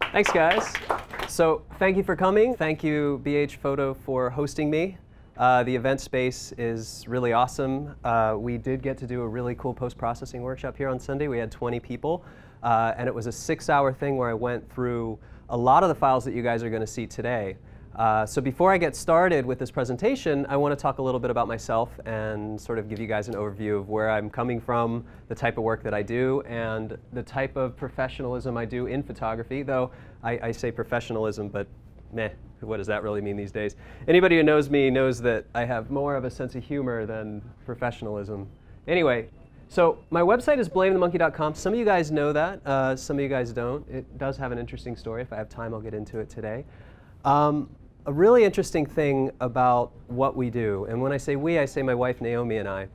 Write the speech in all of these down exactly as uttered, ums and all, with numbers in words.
Thanks, guys. So thank you for coming. Thank you, B H Photo, for hosting me. Uh, the event space is really awesome. Uh, we did get to do a really cool post-processing workshop here on Sunday. We had twenty people, uh, and it was a six-hour thing where I went through a lot of the files that you guys are going to see today. Uh, so before I get started with this presentation, I want to talk a little bit about myself and sort of give you guys an overview of where I'm coming from, the type of work that I do, and the type of professionalism I do in photography, though I, I say professionalism, but meh, what does that really mean these days? Anybody who knows me knows that I have more of a sense of humor than professionalism. Anyway, so my website is blame the monkey dot com. Some of you guys know that, uh, some of you guys don't. It does have an interesting story. If I have time, I'll get into it today. Um, A really interesting thing about what we do, and when I say we, I say my wife Naomi and I.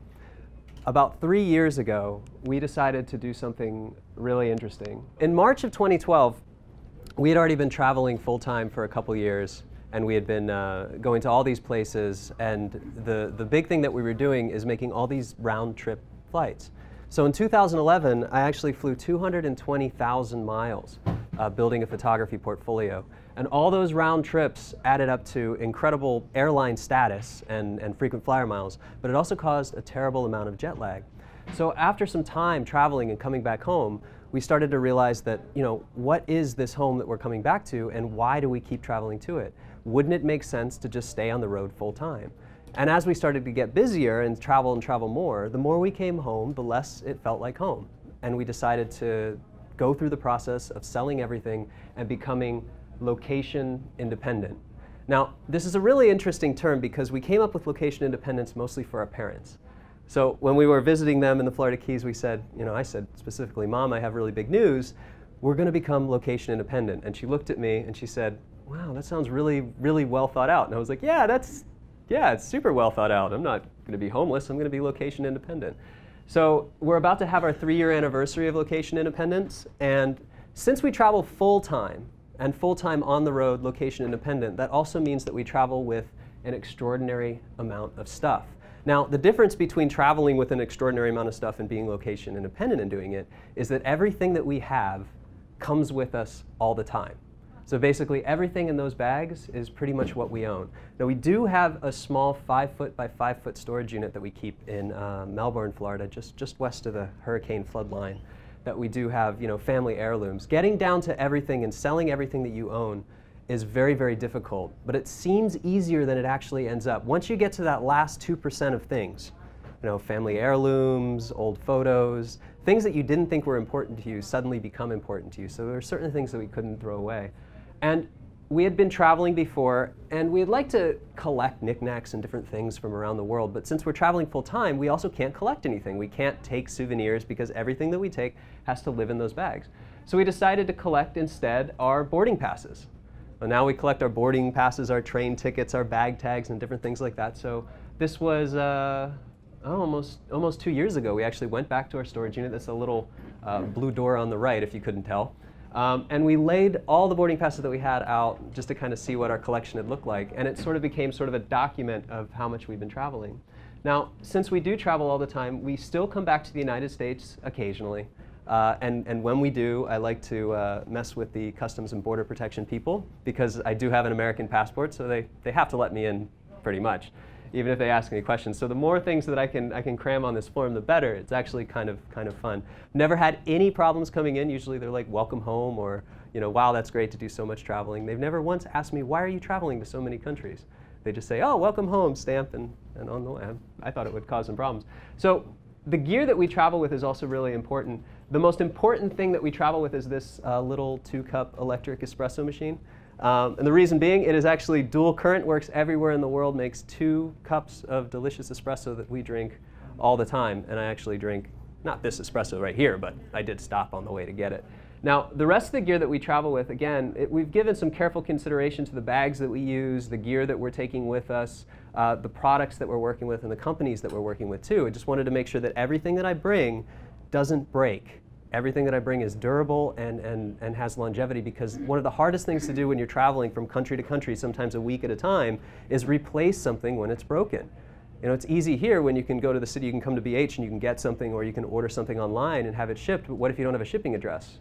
About three years ago, we decided to do something really interesting. In March of twenty twelve, we had already been traveling full-time for a couple years, and we had been uh, going to all these places, and the, the big thing that we were doing is making all these round-trip flights. So in two thousand eleven, I actually flew two hundred twenty thousand miles uh, building a photography portfolio. And all those round trips added up to incredible airline status and, and frequent flyer miles, but it also caused a terrible amount of jet lag. So after some time traveling and coming back home, we started to realize that, you know, what is this home that we're coming back to, and why do we keep traveling to it? Wouldn't it make sense to just stay on the road full time? And as we started to get busier and travel and travel more, the more we came home, the less it felt like home. And we decided to go through the process of selling everything and becoming location independent. Now, this is a really interesting term because we came up with location independence mostly for our parents. So when we were visiting them in the Florida Keys, we said, you know, I said specifically, Mom, I have really big news. We're going to become location independent. And she looked at me and she said, wow, that sounds really, really well thought out. And I was like, yeah, that's, yeah, it's super well thought out. I'm not going to be homeless. I'm going to be location independent. So we're about to have our three-year anniversary of location independence. And since we travel full-time, and full-time on the road, location independent, that also means that we travel with an extraordinary amount of stuff. Now, the difference between traveling with an extraordinary amount of stuff and being location independent and doing it is that everything that we have comes with us all the time. So basically, everything in those bags is pretty much what we own. Now, we do have a small five foot by five foot storage unit that we keep in uh, Melbourne, Florida, just, just west of the hurricane flood line, that we do have, you know, family heirlooms. Getting down to everything and selling everything that you own is very, very difficult, but it seems easier than it actually ends up. Once you get to that last two percent of things, you know, family heirlooms, old photos, things that you didn't think were important to you suddenly become important to you. So there are certain things that we couldn't throw away. And we had been traveling before, and we'd like to collect knickknacks and different things from around the world, but since we're traveling full time, we also can't collect anything. We can't take souvenirs because everything that we take has to live in those bags. So we decided to collect instead our boarding passes. And now we collect our boarding passes, our train tickets, our bag tags, and different things like that. So this was uh, oh, almost, almost two years ago. We actually went back to our storage unit. That's a little uh, blue door on the right, if you couldn't tell. Um, and we laid all the boarding passes that we had out just to kind of see what our collection had looked like. And it sort of became sort of a document of how much we've been traveling. Now, since we do travel all the time, we still come back to the United States occasionally. Uh, and, and when we do, I like to uh, mess with the Customs and Border Protection people because I do have an American passport, so they, they have to let me in pretty much, even if they ask me questions. So the more things that I can, I can cram on this form, the better. It's actually kind of, kind of fun. Never had any problems coming in. Usually they're like, welcome home, or, you know, wow, that's great to do so much traveling. They've never once asked me, why are you traveling to so many countries? They just say, oh, welcome home, stamp, and, and on the way. I thought it would cause some problems. So the gear that we travel with is also really important. The most important thing that we travel with is this uh, little two-cup electric espresso machine. Um, and the reason being, it is actually dual current, works everywhere in the world, makes two cups of delicious espresso that we drink all the time. And I actually drink, not this espresso right here, but I did stop on the way to get it. Now, the rest of the gear that we travel with, again, it, we've given some careful consideration to the bags that we use, the gear that we're taking with us, uh, the products that we're working with, and the companies that we're working with, too. I just wanted to make sure that everything that I bring doesn't break. Everything that I bring is durable and, and, and has longevity, because one of the hardest things to do when you're traveling from country to country, sometimes a week at a time, is replace something when it's broken. You know, it's easy here when you can go to the city, you can come to B H and you can get something, or you can order something online and have it shipped, but what if you don't have a shipping address?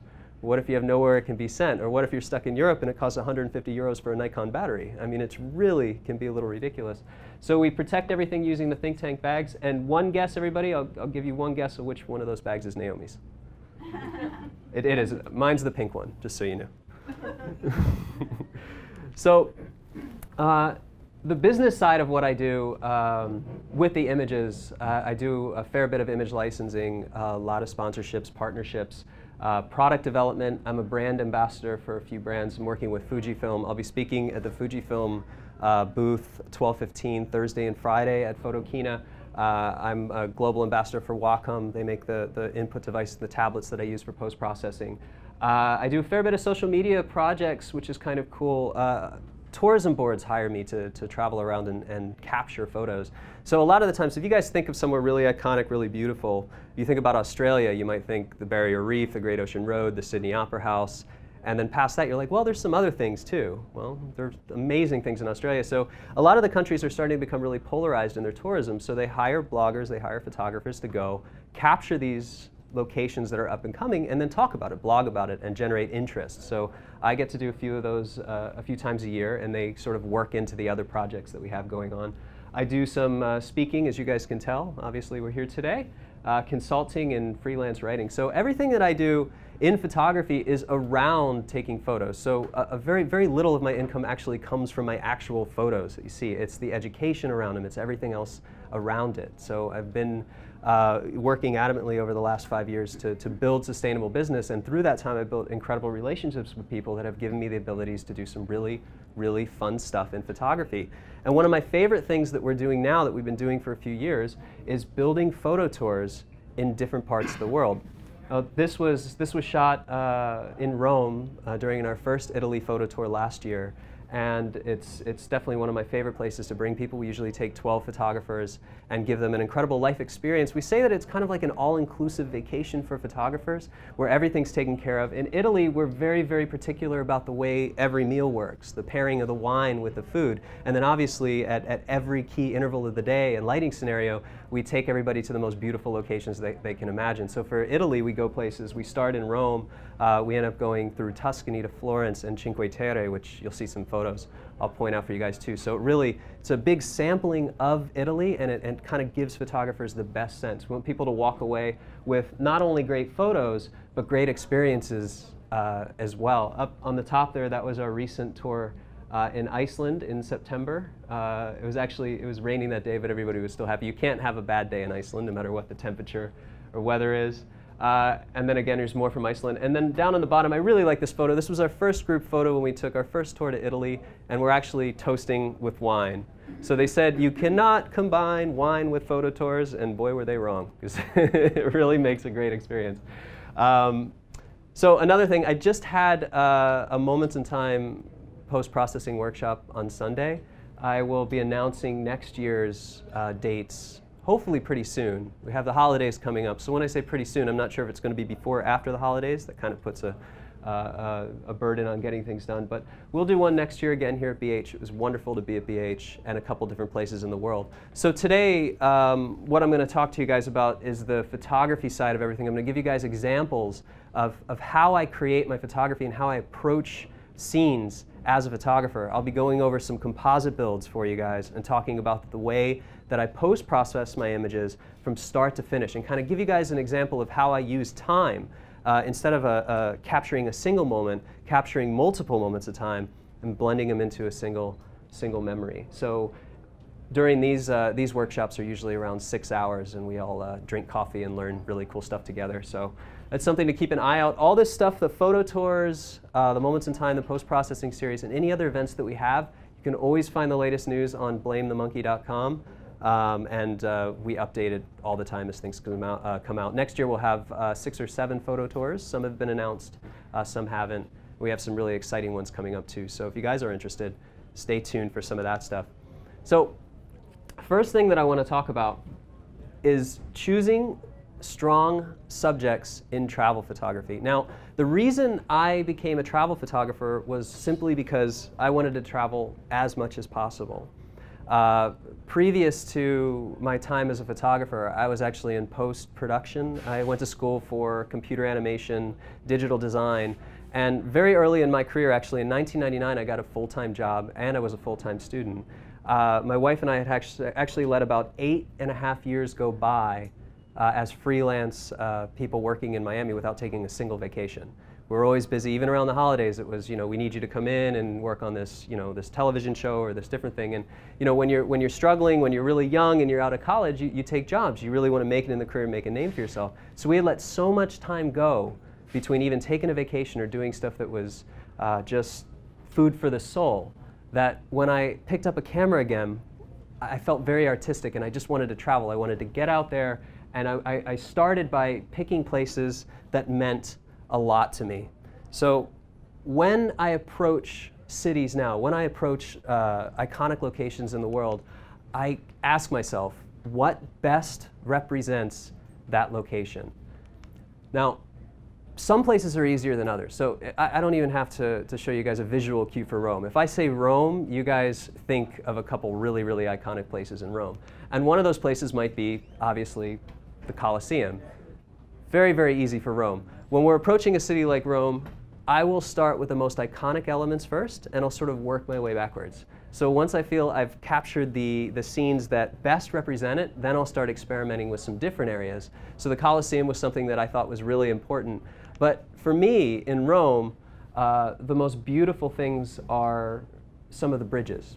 What if you have nowhere it can be sent? Or what if you're stuck in Europe and it costs one hundred fifty euros for a Nikon battery? I mean, it's really can be a little ridiculous. So we protect everything using the think tank bags. And one guess, everybody, I'll, I'll give you one guess of which one of those bags is Naomi's. it, it is. Mine's the pink one, just so you know. So uh, the business side of what I do um, with the images, uh, I do a fair bit of image licensing, a lot of sponsorships, partnerships. Uh, product development, I'm a brand ambassador for a few brands. I'm working with Fujifilm. I'll be speaking at the Fujifilm uh, booth twelve fifteen Thursday and Friday at Photokina. Uh, I'm a global ambassador for Wacom. They make the, the input device, the tablets that I use for post-processing. Uh, I do a fair bit of social media projects, which is kind of cool. Uh, tourism boards hire me to, to travel around and, and capture photos. So a lot of the times, if you guys think of somewhere really iconic, really beautiful, you think about Australia, you might think the Barrier Reef, the Great Ocean Road, the Sydney Opera House, and then past that you're like, well, there's some other things too. Well, there's amazing things in Australia. So a lot of the countries are starting to become really polarized in their tourism, so they hire bloggers, they hire photographers to go capture these locations that are up and coming and then talk about it, blog about it, and generate interest. So I get to do a few of those uh, a few times a year, and they sort of work into the other projects that we have going on. I do some uh, speaking, as you guys can tell. Obviously, we're here today. Uh, consulting and freelance writing. So everything that I do in photography is around taking photos. So a, a very, very little of my income actually comes from my actual photos that you see. It's the education around them. It's everything else around it. So I've been uh, working adamantly over the last five years to, to build sustainable business, and through that time I've built incredible relationships with people that have given me the abilities to do some really, really fun stuff in photography. And one of my favorite things that we're doing now, that we've been doing for a few years, is building photo tours in different parts of the world. Uh, this was this was shot uh, in Rome uh, during our first Italy photo tour last year, and it's it's definitely one of my favorite places to bring people. We usually take twelve photographers and give them an incredible life experience. We say that it's kind of like an all-inclusive vacation for photographers, where everything's taken care of. In Italy, we're very, very particular about the way every meal works, the pairing of the wine with the food, and then obviously at, at every key interval of the day and lighting scenario, we take everybody to the most beautiful locations they, they can imagine. So for Italy, we go places. We start in Rome. Uh, we end up going through Tuscany to Florence and Cinque Terre, which you'll see some photos I'll point out for you guys too. So it really, it's a big sampling of Italy, and it, it kind of gives photographers the best sense. We want people to walk away with not only great photos, but great experiences uh, as well. Up on the top there, that was our recent tour Uh, in Iceland in September. Uh, it was actually, it was raining that day, but everybody was still happy. You can't have a bad day in Iceland, no matter what the temperature or weather is. Uh, and then again, there's more from Iceland. And then down on the bottom, I really like this photo. This was our first group photo when we took our first tour to Italy, and we're actually toasting with wine. So they said, you cannot combine wine with photo tours, and boy, were they wrong, because it really makes a great experience. Um, so another thing, I just had uh, a Moments in Time post-processing workshop on Sunday. I will be announcing next year's uh, dates hopefully pretty soon. We have the holidays coming up, so when I say pretty soon, I'm not sure if it's going to be before or after the holidays. That kind of puts a, uh, a burden on getting things done, but we'll do one next year again here at B H. It was wonderful to be at B H and a couple different places in the world. So today, um, what I'm going to talk to you guys about is the photography side of everything. I'm going to give you guys examples of, of how I create my photography and how I approach scenes as a photographer. I'll be going over some composite builds for you guys and talking about the way that I post-process my images from start to finish, and kind of give you guys an example of how I use time uh, instead of a, a capturing a single moment, capturing multiple moments at a time and blending them into a single single memory. So during these uh, these workshops are usually around six hours, and we all uh, drink coffee and learn really cool stuff together. So that's something to keep an eye out. All this stuff, the photo tours, uh, the Moments in Time, the post-processing series, and any other events that we have, you can always find the latest news on blame the monkey dot com. Um, and uh, we update it all the time as things come out. Uh, come out. Next year we'll have uh, six or seven photo tours. Some have been announced, uh, some haven't. We have some really exciting ones coming up too. So if you guys are interested, stay tuned for some of that stuff. So first thing that I want to talk about is choosing strong subjects in travel photography. Now, the reason I became a travel photographer was simply because I wanted to travel as much as possible. Uh, previous to my time as a photographer, I was actually in post-production. I went to school for computer animation, digital design, and very early in my career, actually in nineteen ninety-nine, I got a full-time job and I was a full-time student. Uh, my wife and I had actually, actually let about eight and a half years go by uh, as freelance uh, people working in Miami without taking a single vacation. We were always busy, even around the holidays. It was, you know, we need you to come in and work on this, you know, this television show or this different thing. And, you know, when you're, when you're struggling, when you're really young and you're out of college, you, you take jobs. You really want to make it in the career and make a name for yourself. So we had let so much time go between even taking a vacation or doing stuff that was uh, just food for the soul, that when I picked up a camera again, I felt very artistic and I just wanted to travel. I wanted to get out there, and I, I started by picking places that meant a lot to me. So when I approach cities now, when I approach uh, iconic locations in the world, I ask myself, what best represents that location? Now, some places are easier than others. So I, I don't even have to, to show you guys a visual cue for Rome. If I say Rome, you guys think of a couple really, really iconic places in Rome. And one of those places might be, obviously, the Colosseum. Very, very easy for Rome. When we're approaching a city like Rome, I will start with the most iconic elements first, and I'll sort of work my way backwards. So once I feel I've captured the, the scenes that best represent it, then I'll start experimenting with some different areas. So the Colosseum was something that I thought was really important. But for me, in Rome, uh, the most beautiful things are some of the bridges.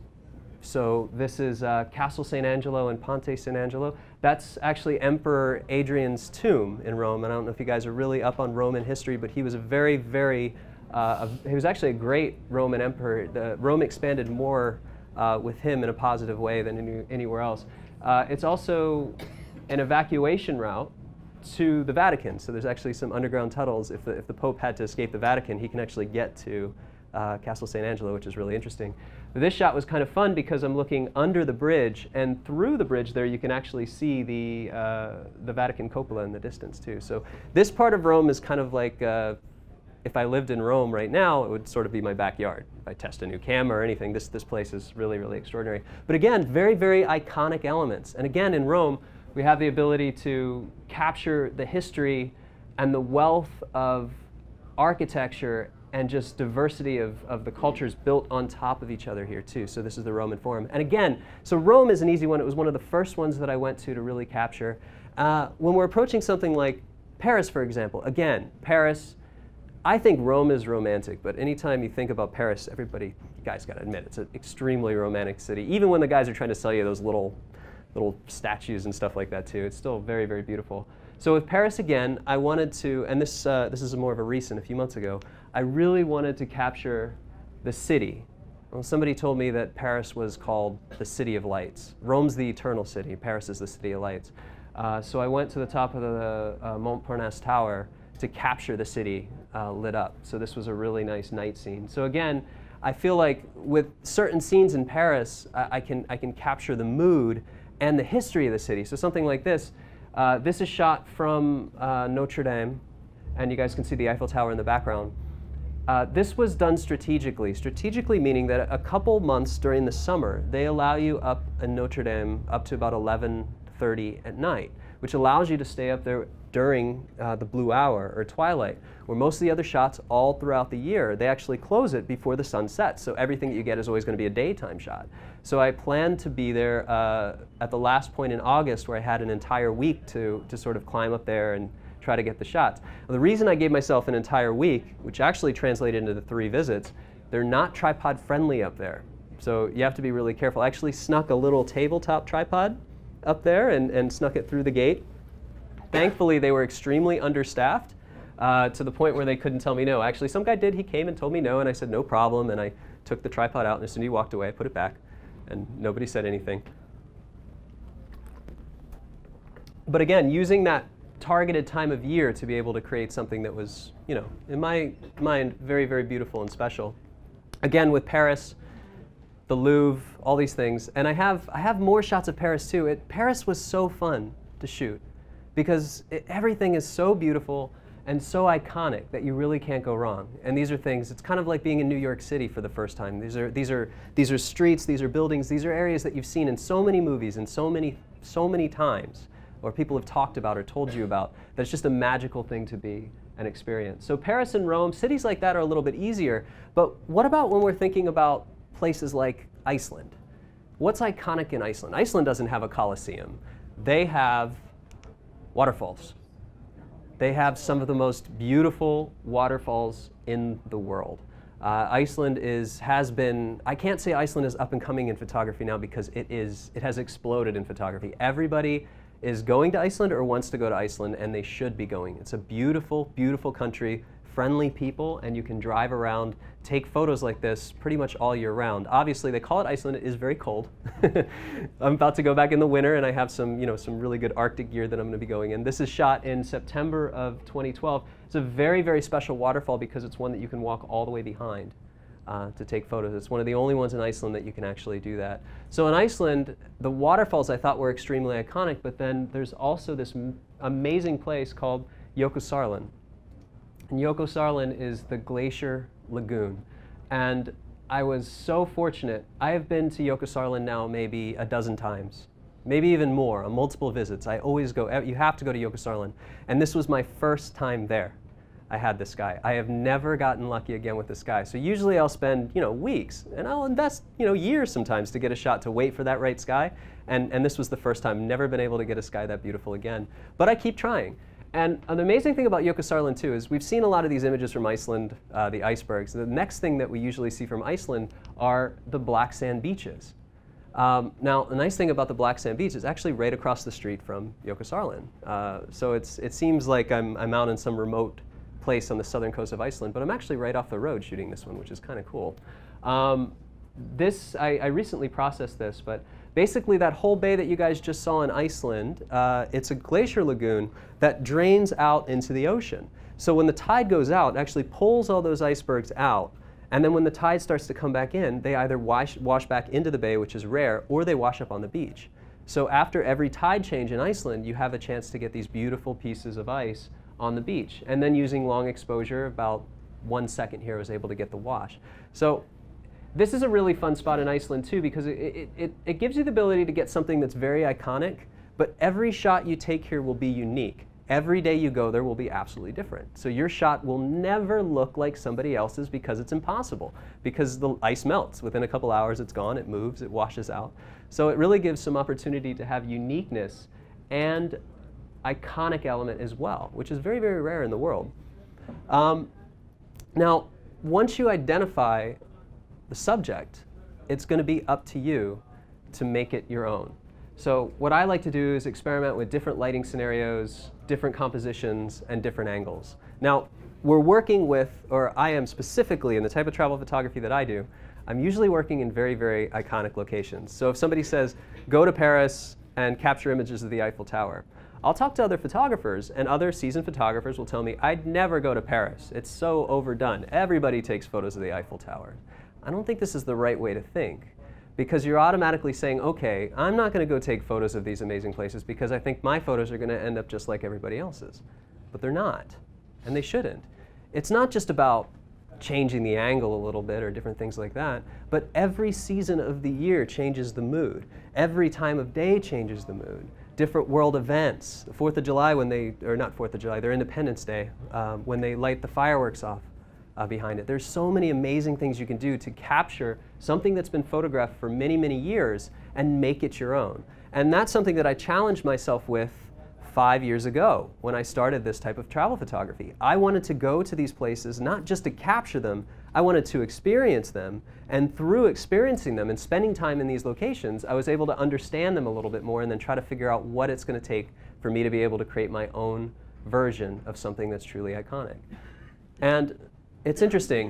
So this is uh, Castle Saint Angelo and Ponte Saint Angelo. That's actually Emperor Adrian's tomb in Rome. And I don't know if you guys are really up on Roman history, but he was a very, very, uh, a, he was actually a great Roman emperor. The, Rome expanded more uh, with him in a positive way than any, anywhere else. Uh, it's also an evacuation route to the Vatican. So there's actually some underground tunnels. If the, if the Pope had to escape the Vatican, he can actually get to uh, Castle Saint Angelo, which is really interesting. But this shot was kind of fun because I'm looking under the bridge, and through the bridge there you can actually see the, uh, the Vatican cupola in the distance too. So this part of Rome is kind of like, uh, if I lived in Rome right now, it would sort of be my backyard. If I test a new camera or anything, this, this place is really, really extraordinary. But again, very, very iconic elements. And again, in Rome, we have the ability to capture the history and the wealth of architecture and just diversity of, of the cultures built on top of each other here too. So this is the Roman Forum. And again, so Rome is an easy one. It was one of the first ones that I went to to really capture. Uh, when we're approaching something like Paris, for example, again, Paris, I think Rome is romantic, but anytime you think about Paris, everybody, you guys gotta admit, it's an extremely romantic city. Even when the guys are trying to sell you those little little statues and stuff like that too. It's still very, very beautiful. So with Paris again, I wanted to, and this, uh, this is more of a recent, a few months ago, I really wanted to capture the city. Well, somebody told me that Paris was called the City of Lights. Rome's the eternal city, Paris is the City of Lights. Uh, so I went to the top of the uh, Montparnasse Tower to capture the city uh, lit up. So this was a really nice night scene. So again, I feel like with certain scenes in Paris, I, I, can, I can capture the mood and the history of the city. So something like this. Uh, this is shot from uh, Notre Dame, and you guys can see the Eiffel Tower in the background. Uh, this was done strategically. Strategically meaning that a couple months during the summer, they allow you up in Notre Dame up to about eleven thirty at night, which allows you to stay up there during uh, the blue hour or twilight, where most of the other shots all throughout the year, they actually close it before the sun sets. So everything that you get is always going to be a daytime shot. So I planned to be there uh, at the last point in August where I had an entire week to, to sort of climb up there and try to get the shots. Now, the reason I gave myself an entire week, which actually translated into the three visits, they're not tripod friendly up there. So you have to be really careful. I actually snuck a little tabletop tripod up there and, and snuck it through the gate. Thankfully, they were extremely understaffed uh, to the point where they couldn't tell me no. Actually, some guy did. He came and told me no, and I said no problem, and I took the tripod out, and as soon as he walked away, I put it back, and nobody said anything. But again, using that targeted time of year to be able to create something that was, you know, in my mind, very, very beautiful and special. Again, with Paris, the Louvre, all these things, and I have, I have more shots of Paris too. It, Paris was so fun to shoot, because it, everything is so beautiful and so iconic that you really can't go wrong. And these are things, it's kind of like being in New York City for the first time. These are, these are, these are streets, these are buildings, these are areas that you've seen in so many movies and so many, so many times, or people have talked about or told you about, that it's just a magical thing to be and experience. So Paris and Rome, cities like that are a little bit easier, but what about when we're thinking about places like Iceland? What's iconic in Iceland? Iceland doesn't have a Colosseum. They have waterfalls. They have some of the most beautiful waterfalls in the world. Uh, Iceland is, has been, I can't say Iceland is up and coming in photography now because it is, it has exploded in photography. Everybody is going to Iceland or wants to go to Iceland, and they should be going. It's a beautiful, beautiful country, friendly people, and you can drive around, take photos like this pretty much all year round. Obviously, they call it Iceland. It is very cold. I'm about to go back in the winter, and I have some, you know, some really good Arctic gear that I'm going to be going in. This is shot in September of twenty twelve. It's a very, very special waterfall because it's one that you can walk all the way behind uh, to take photos. It's one of the only ones in Iceland that you can actually do that. So in Iceland, the waterfalls I thought were extremely iconic, but then there's also this m amazing place called Jökulsárlón. And Jökulsárlón is the glacier lagoon. And I was so fortunate. I have been to Jökulsárlón now maybe a dozen times, maybe even more, on multiple visits. I always go, you have to go to Jökulsárlón. And this was my first time there. I had this guy. I have never gotten lucky again with this guy. So usually I'll spend, you know, weeks, and I'll invest, you know, years sometimes to get a shot, to wait for that right sky. And, and this was the first time. Never been able to get a sky that beautiful again. But I keep trying. And an amazing thing about Jökulsárlón too is we've seen a lot of these images from Iceland, uh, the icebergs. The next thing that we usually see from Iceland are the black sand beaches. Um, now, the nice thing about the black sand beach is actually right across the street from Jökulsárlón. Uh, so it's, it seems like I'm, I'm out in some remote place on the southern coast of Iceland, but I'm actually right off the road shooting this one, which is kind of cool. Um, this, I, I recently processed this, but basically that whole bay that you guys just saw in Iceland, uh, it's a glacier lagoon that drains out into the ocean. So when the tide goes out, it actually pulls all those icebergs out, and then when the tide starts to come back in, they either wash, wash back into the bay, which is rare, or they wash up on the beach. So after every tide change in Iceland, you have a chance to get these beautiful pieces of ice on the beach. And then using long exposure, about one second here, I was able to get the wash. So this is a really fun spot in Iceland too, because it, it, it, it gives you the ability to get something that's very iconic, but every shot you take here will be unique. Every day you go there will be absolutely different. So your shot will never look like somebody else's because it's impossible, because the ice melts. Within a couple hours it's gone, it moves, it washes out. So it really gives some opportunity to have uniqueness and iconic element as well, which is very, very rare in the world. Um, now, once you identify the subject, it's going to be up to you to make it your own. So what I like to do is experiment with different lighting scenarios, different compositions, and different angles. Now, we're working with, or I am specifically in the type of travel photography that I do, I'm usually working in very, very iconic locations. So if somebody says, go to Paris and capture images of the Eiffel Tower, I'll talk to other photographers, and other seasoned photographers will tell me, I'd never go to Paris. It's so overdone. Everybody takes photos of the Eiffel Tower. I don't think this is the right way to think, because you're automatically saying, okay, I'm not going to go take photos of these amazing places because I think my photos are going to end up just like everybody else's. But they're not, and they shouldn't. It's not just about changing the angle a little bit or different things like that, but every season of the year changes the mood. Every time of day changes the mood. Different world events. The fourth of July when they, or not fourth of July, their Independence Day, um, when they light the fireworks off uh, behind it. There's so many amazing things you can do to capture something that's been photographed for many, many years and make it your own. And that's something that I challenged myself with five years ago when I started this type of travel photography. I wanted to go to these places not just to capture them, I wanted to experience them, and through experiencing them and spending time in these locations, I was able to understand them a little bit more and then try to figure out what it's going to take for me to be able to create my own version of something that's truly iconic. And it's interesting,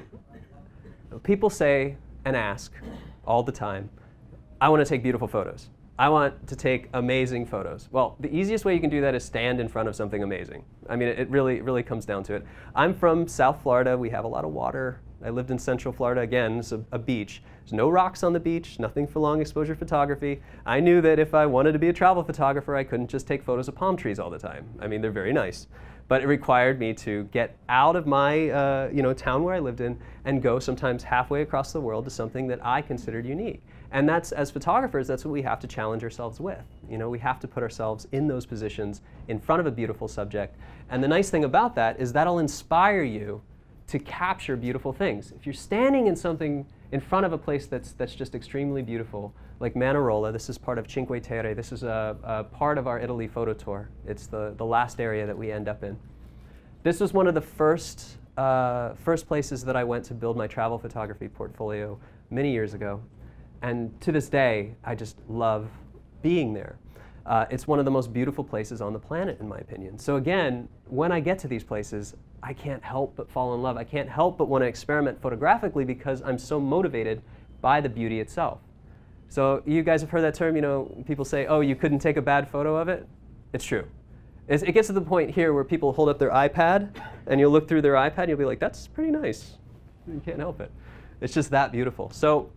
people say and ask all the time, I want to take beautiful photos. I want to take amazing photos. Well, the easiest way you can do that is stand in front of something amazing. I mean, it, it really, really comes down to it. I'm from South Florida. We have a lot of water. I lived in Central Florida. Again, it's a, a beach. There's no rocks on the beach, nothing for long exposure photography. I knew that if I wanted to be a travel photographer, I couldn't just take photos of palm trees all the time. I mean, they're very nice. But it required me to get out of my uh, you know, town where I lived in and go sometimes halfway across the world to something that I considered unique. And that's, as photographers, that's what we have to challenge ourselves with. You know, we have to put ourselves in those positions in front of a beautiful subject. And the nice thing about that is that'll inspire you to capture beautiful things. If you're standing in something in front of a place that's, that's just extremely beautiful, like Manarola, this is part of Cinque Terre, this is a, a part of our Italy photo tour. It's the, the last area that we end up in. This was one of the first, uh, first places that I went to build my travel photography portfolio many years ago. And to this day, I just love being there. Uh, it's one of the most beautiful places on the planet, in my opinion. So again, when I get to these places, I can't help but fall in love. I can't help but want to experiment photographically because I'm so motivated by the beauty itself. So you guys have heard that term, you know, people say, oh, you couldn't take a bad photo of it? It's true. It's, it gets to the point here where people hold up their iPad, and you'll look through their iPad, and you'll be like, that's pretty nice. You can't help it. It's just that beautiful. So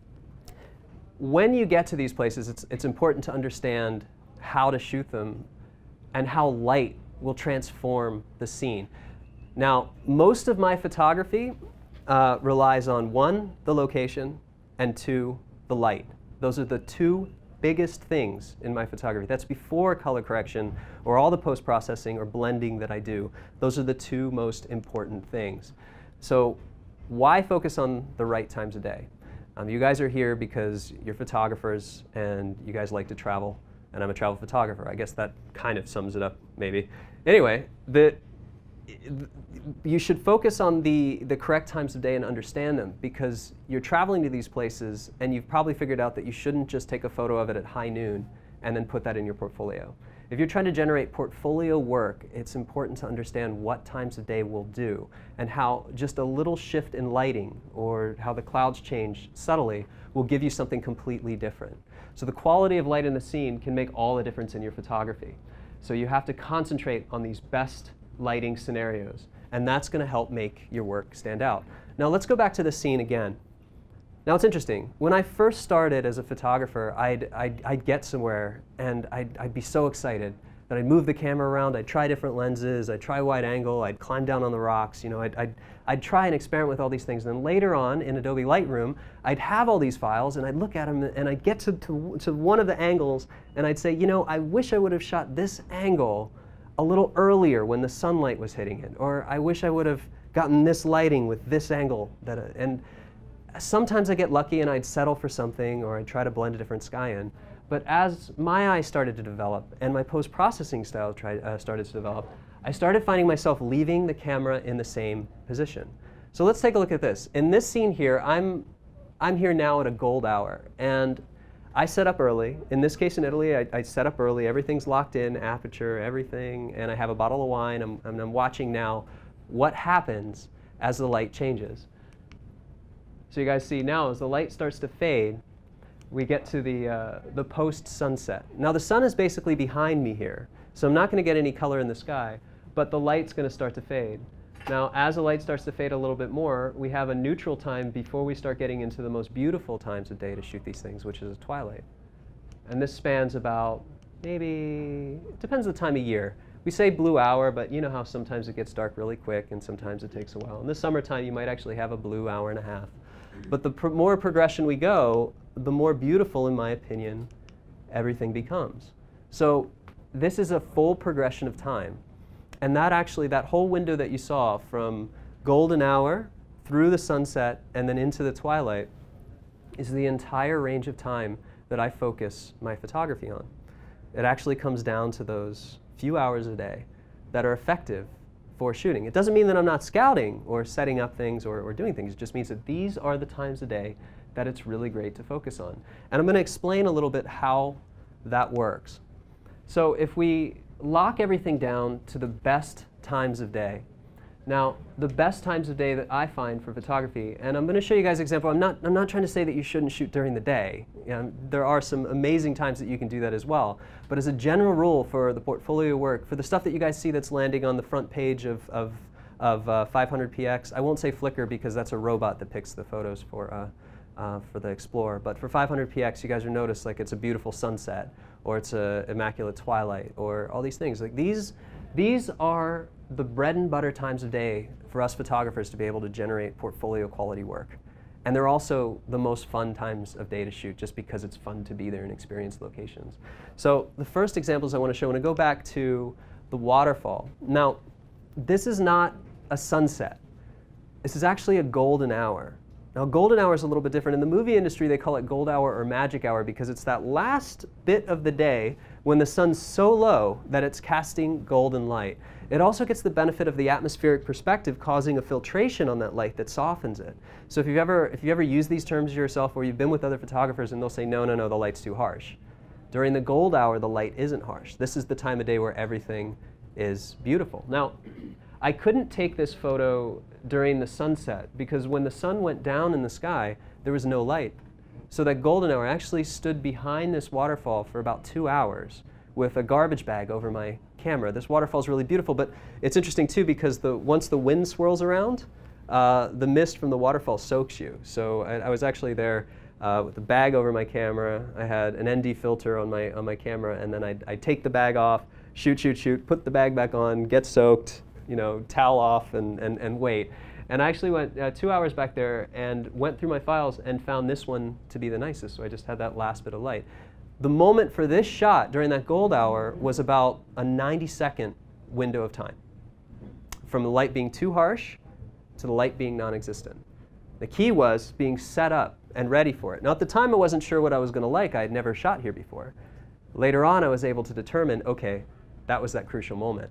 when you get to these places, it's, it's important to understand how to shoot them and how light will transform the scene. Now, most of my photography uh, relies on, one, the location, and two, the light. Those are the two biggest things in my photography. That's before color correction or all the post-processing or blending that I do. Those are the two most important things. So why focus on the right times of day? Um, you guys are here because you're photographers and you guys like to travel, and I'm a travel photographer. I guess that kind of sums it up, maybe. Anyway, the, you should focus on the, the correct times of day and understand them, because you're traveling to these places and you've probably figured out that you shouldn't just take a photo of it at high noon and then put that in your portfolio. If you're trying to generate portfolio work, it's important to understand what times of day will do and how just a little shift in lighting or how the clouds change subtly will give you something completely different. So the quality of light in the scene can make all the difference in your photography. So you have to concentrate on these best lighting scenarios, and that's going to help make your work stand out. Now let's go back to the scene again. Now it's interesting. When I first started as a photographer, I'd, I'd, I'd get somewhere and I'd, I'd be so excited that I'd move the camera around, I'd try different lenses, I'd try wide angle, I'd climb down on the rocks, you know, I'd, I'd, I'd try and experiment with all these things. And then later on in Adobe Lightroom, I'd have all these files and I'd look at them and I'd get to, to, to one of the angles and I'd say, you know, I wish I would have shot this angle a little earlier when the sunlight was hitting it, or I wish I would have gotten this lighting with this angle. That, uh, and sometimes I get lucky and I'd settle for something, or I'd try to blend a different sky in. But as my eye started to develop and my post-processing style tried, uh, started to develop, I started finding myself leaving the camera in the same position. So let's take a look at this. In this scene here, I'm, I'm here now at a gold hour, and I set up early. In this case in Italy, I, I set up early. Everything's locked in, aperture, everything, and I have a bottle of wine. I'm, and I'm watching now what happens as the light changes. So you guys see now as the light starts to fade, we get to the, uh, the post-sunset. Now the sun is basically behind me here, so I'm not going to get any color in the sky, but the light's going to start to fade. Now, as the light starts to fade a little bit more, we have a neutral time before we start getting into the most beautiful times of day to shoot these things, which is a twilight. And this spans about maybe, it depends on the time of year. We say blue hour, but you know how sometimes it gets dark really quick and sometimes it takes a while. In the summertime, you might actually have a blue hour and a half. But the pr more progression we go, the more beautiful, in my opinion, everything becomes. So this is a full progression of time. And that actually, that whole window that you saw from golden hour through the sunset and then into the twilight is the entire range of time that I focus my photography on. It actually comes down to those few hours a day that are effective for shooting. It doesn't mean that I'm not scouting or setting up things or, or doing things. It just means that these are the times a day that it's really great to focus on. And I'm going to explain a little bit how that works. So if we lock everything down to the best times of day. Now, the best times of day that I find for photography, and I'm going to show you guys an example. I'm not, I'm not trying to say that you shouldn't shoot during the day. You know, there are some amazing times that you can do that as well. But as a general rule for the portfolio work, for the stuff that you guys see that's landing on the front page of, of, of uh, five hundred P X, I won't say Flickr because that's a robot that picks the photos for, uh, uh, for the Explorer. But for five hundred P X, you guys will notice like it's a beautiful sunset, or it's a immaculate twilight, or all these things. Like these, these are the bread and butter times of day for us photographers to be able to generate portfolio quality work. And they're also the most fun times of day to shoot, just because it's fun to be there and experience locations. So the first examples I want to show, I want to go back to the waterfall. Now, this is not a sunset. This is actually a golden hour. Now, golden hour is a little bit different. In the movie industry, they call it gold hour or magic hour because it's that last bit of the day when the sun's so low that it's casting golden light. It also gets the benefit of the atmospheric perspective, causing a filtration on that light that softens it. So if you've ever, if you ever used these terms yourself, or you've been with other photographers and they'll say, no, no, no, the light's too harsh. During the gold hour, the light isn't harsh. This is the time of day where everything is beautiful. Now, I couldn't take this photo during the sunset because when the sun went down in the sky, there was no light. So that golden hour, I actually stood behind this waterfall for about two hours with a garbage bag over my camera. This waterfall is really beautiful, but it's interesting too because the, once the wind swirls around, uh, the mist from the waterfall soaks you. So I, I was actually there uh, with the bag over my camera. I had an N D filter on my, on my camera, and then I'd, I'd take the bag off, shoot, shoot, shoot, put the bag back on, get soaked, you know, towel off, and, and, and wait. And I actually went uh, two hours back there and went through my files and found this one to be the nicest, so I just had that last bit of light. The moment for this shot during that gold hour was about a ninety second window of time, from the light being too harsh to the light being non-existent. The key was being set up and ready for it. Now, at the time, I wasn't sure what I was going to like. I had never shot here before. Later on, I was able to determine, okay, that was that crucial moment.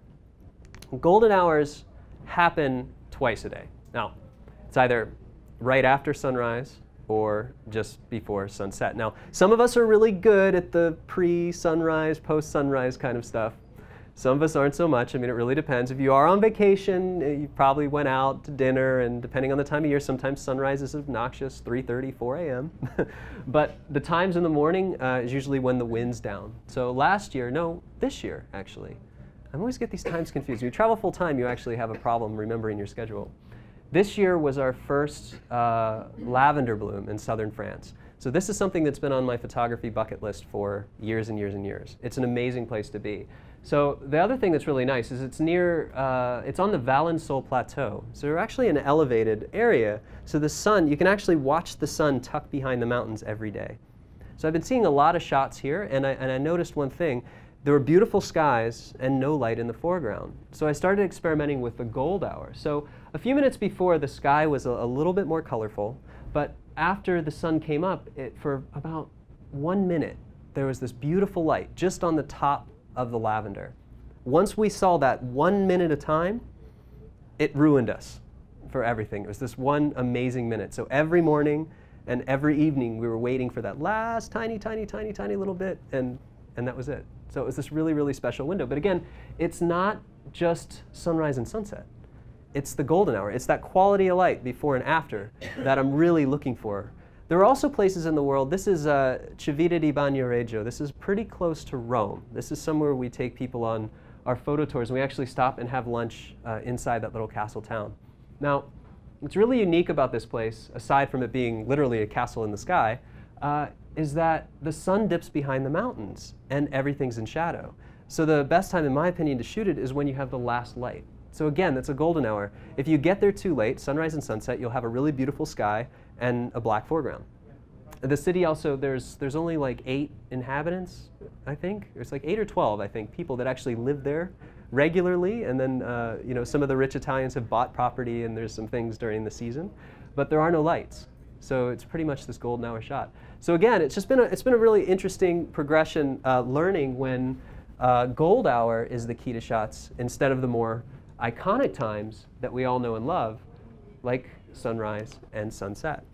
Golden hours happen twice a day. Now, it's either right after sunrise or just before sunset. Now, some of us are really good at the pre-sunrise, post-sunrise kind of stuff. Some of us aren't so much. I mean, it really depends. If you are on vacation, you probably went out to dinner, and depending on the time of year, sometimes sunrise is obnoxious, three thirty, four A M But the times in the morning uh, is usually when the wind's down. So last year, no, this year, actually. I always get these times confused. When you travel full time, you actually have a problem remembering your schedule. This year was our first uh, lavender bloom in southern France. So this is something that's been on my photography bucket list for years and years and years. It's an amazing place to be. So the other thing that's really nice is it's near, uh, it's on the Valensole Plateau. So we're actually in an elevated area. So the sun, you can actually watch the sun tuck behind the mountains every day. So I've been seeing a lot of shots here, and I, and I noticed one thing. There were beautiful skies and no light in the foreground. So I started experimenting with the gold hour. So a few minutes before, the sky was a, a little bit more colorful, but after the sun came up, it, for about one minute, there was this beautiful light just on the top of the lavender. Once we saw that one minute of time, it ruined us for everything. It was this one amazing minute. So every morning and every evening, we were waiting for that last tiny, tiny, tiny, tiny little bit, and, and that was it. So it was this really, really special window. But again, it's not just sunrise and sunset. It's the golden hour. It's that quality of light before and after that I'm really looking for. There are also places in the world. This is uh, Civita di Bagnoregio. This is pretty close to Rome. This is somewhere we take people on our photo tours, and we actually stop and have lunch uh, inside that little castle town. Now, what's really unique about this place, aside from it being literally a castle in the sky, uh, is that the sun dips behind the mountains and everything's in shadow. So the best time, in my opinion, to shoot it is when you have the last light. So again, that's a golden hour. If you get there too late, sunrise and sunset, you'll have a really beautiful sky and a black foreground. The city also, there's, there's only like eight inhabitants, I think. There's like eight or twelve, I think, people that actually live there regularly. And then uh, you know, some of the rich Italians have bought property, and there's some things during the season. But there are no lights. So it's pretty much this golden hour shot. So again, it's just been a, it's been a really interesting progression, uh, learning when uh, gold hour is the key to shots instead of the more iconic times that we all know and love, like sunrise and sunset.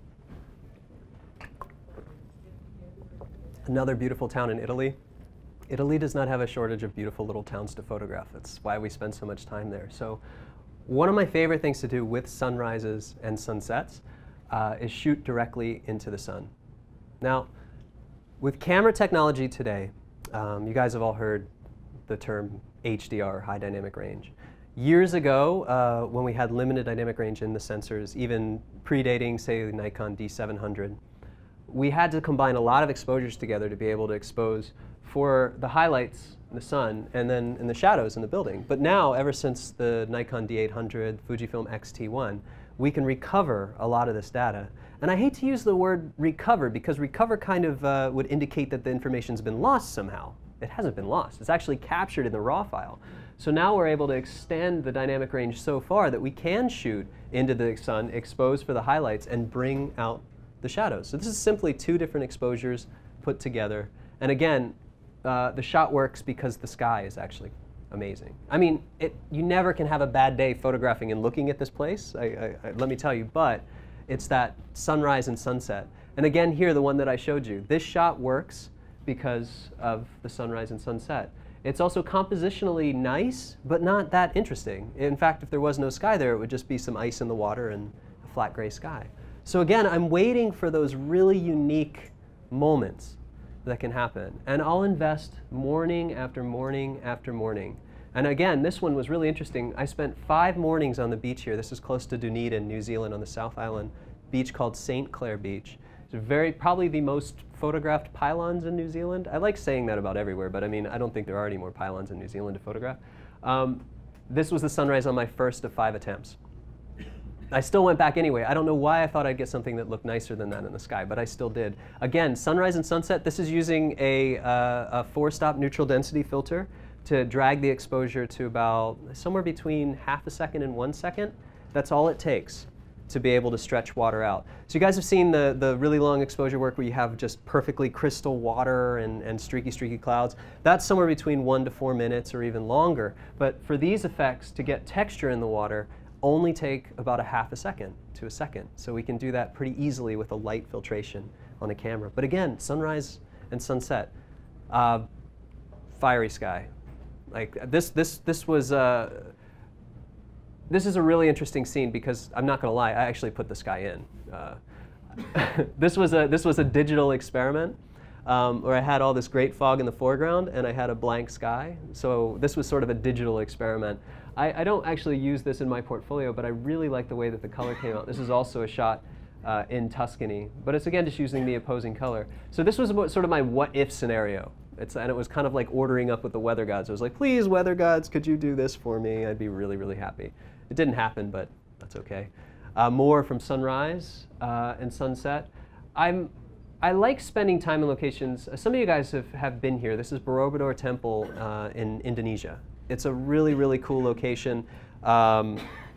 Another beautiful town in Italy. Italy does not have a shortage of beautiful little towns to photograph. That's why we spend so much time there. So one of my favorite things to do with sunrises and sunsets uh, is shoot directly into the sun. Now, with camera technology today, um, you guys have all heard the term H D R, high dynamic range. Years ago, uh, when we had limited dynamic range in the sensors, even predating, say, the Nikon D seven hundred, we had to combine a lot of exposures together to be able to expose for the highlights in the sun and then in the shadows in the building. But now, ever since the Nikon D eight hundred, Fujifilm X T one, we can recover a lot of this data. And I hate to use the word recover, because recover kind of uh, would indicate that the information's been lost somehow. It hasn't been lost. It's actually captured in the raw file. So now we're able to extend the dynamic range so far that we can shoot into the sun, expose for the highlights, and bring out the shadows. So this is simply two different exposures put together. And again, uh, the shot works because the sky is actually amazing. I mean, it, you never can have a bad day photographing and looking at this place, I, I, I, let me tell you, but it's that sunrise and sunset. And again here, the one that I showed you. This shot works because of the sunrise and sunset. It's also compositionally nice, but not that interesting. In fact, if there was no sky there, it would just be some ice in the water and a flat gray sky. So again, I'm waiting for those really unique moments that can happen. And I'll invest morning after morning after morning. And again, this one was really interesting. I spent five mornings on the beach here. This is close to Dunedin, New Zealand, on the South Island beach called Saint Clair Beach. It's very, probably the most photographed pylons in New Zealand. I like saying that about everywhere, but I mean, I don't think there are any more pylons in New Zealand to photograph. Um, this was the sunrise on my first of five attempts. I still went back anyway. I don't know why I thought I'd get something that looked nicer than that in the sky, but I still did. Again, sunrise and sunset, this is using a, uh, a four-stop neutral density filter to drag the exposure to about somewhere between half a second and one second. That's all it takes to be able to stretch water out. So you guys have seen the, the really long exposure work where you have just perfectly crystal water and, and streaky, streaky clouds. That's somewhere between one to four minutes or even longer. But for these effects, to get texture in the water, only take about a half a second to a second. So we can do that pretty easily with a light filtration on a camera. But again, sunrise and sunset, uh, fiery sky. Like this, this, this was, uh, this is a really interesting scene because I'm not going to lie, I actually put the sky in. Uh, this was a this was a digital experiment um, where I had all this great fog in the foreground and I had a blank sky. So this was sort of a digital experiment. I, I don't actually use this in my portfolio, but I really like the way that the color came out. This is also a shot uh, in Tuscany, but it's again just using the opposing color. So this was about sort of my what-if scenario. It's, and it was kind of like ordering up with the weather gods. I was like, please, weather gods, could you do this for me? I'd be really, really happy. It didn't happen, but that's okay. Uh, more from sunrise uh, and sunset. I'm, I like spending time in locations. Uh, some of you guys have, have been here. This is Borobudur Temple uh, in Indonesia. It's a really, really cool location. Um,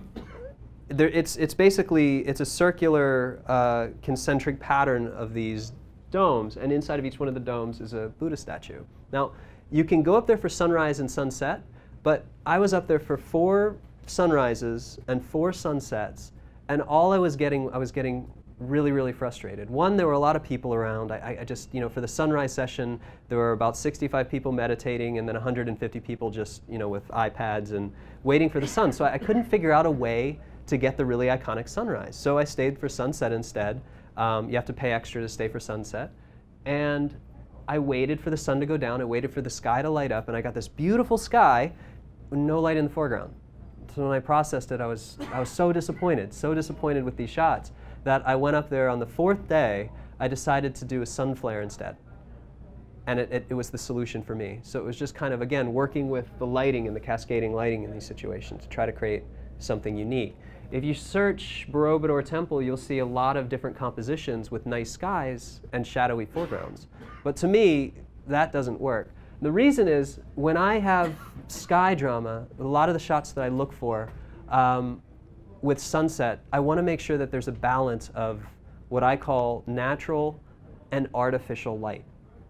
there, it's, it's basically, it's a circular uh, concentric pattern of these domes, and inside of each one of the domes is a Buddha statue. Now, you can go up there for sunrise and sunset, but I was up there for four sunrises and four sunsets, and all I was getting, I was getting really, really frustrated. One, there were a lot of people around. I, I just, you know, for the sunrise session, there were about sixty-five people meditating, and then one hundred fifty people just, you know, with iPads and waiting for the sun. So I, I couldn't figure out a way to get the really iconic sunrise. So I stayed for sunset instead. Um, you have to pay extra to stay for sunset. And I waited for the sun to go down. I waited for the sky to light up, and I got this beautiful sky with no light in the foreground. So when I processed it, I was, I was so disappointed, so disappointed with these shots that I went up there on the fourth day. I decided to do a sun flare instead. And it, it, it was the solution for me. So it was just kind of, again, working with the lighting and the cascading lighting in these situations to try to create something unique. If you search Borobudur Temple, you'll see a lot of different compositions with nice skies and shadowy foregrounds. But to me, that doesn't work. The reason is, when I have sky drama, a lot of the shots that I look for um, with sunset, I want to make sure that there's a balance of what I call natural and artificial light.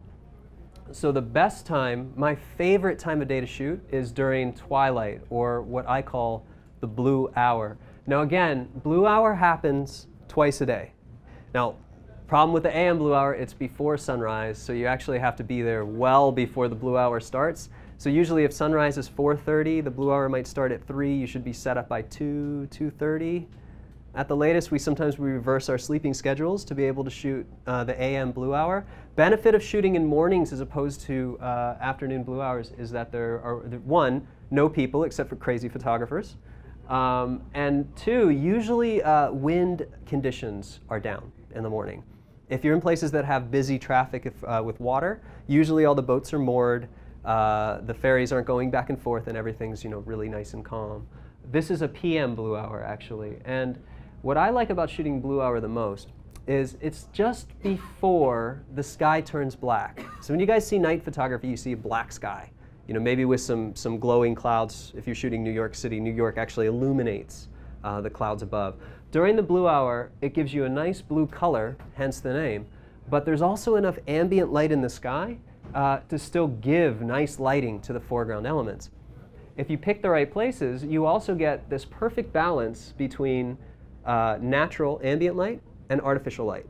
So the best time, my favorite time of day to shoot is during twilight, or what I call the blue hour. Now again, blue hour happens twice a day. Now, problem with the A M blue hour, it's before sunrise, so you actually have to be there well before the blue hour starts. So usually if sunrise is four thirty, the blue hour might start at three. You should be set up by two, two thirty. At the latest, we sometimes we reverse our sleeping schedules to be able to shoot uh, the A M blue hour. Benefit of shooting in mornings as opposed to uh, afternoon blue hours is that there are, one, no people except for crazy photographers. Um, and two, usually uh, wind conditions are down in the morning. If you're in places that have busy traffic if, uh, with water, usually all the boats are moored, uh, the ferries aren't going back and forth, and everything's, you know, really nice and calm. This is a P M blue hour, actually. And what I like about shooting blue hour the most is it's just before the sky turns black. So when you guys see night photography, you see a black sky. You know, maybe with some, some glowing clouds. If you're shooting New York City, New York actually illuminates uh, the clouds above. During the blue hour, it gives you a nice blue color, hence the name, but there's also enough ambient light in the sky uh, to still give nice lighting to the foreground elements. If you pick the right places, you also get this perfect balance between uh, natural ambient light and artificial light.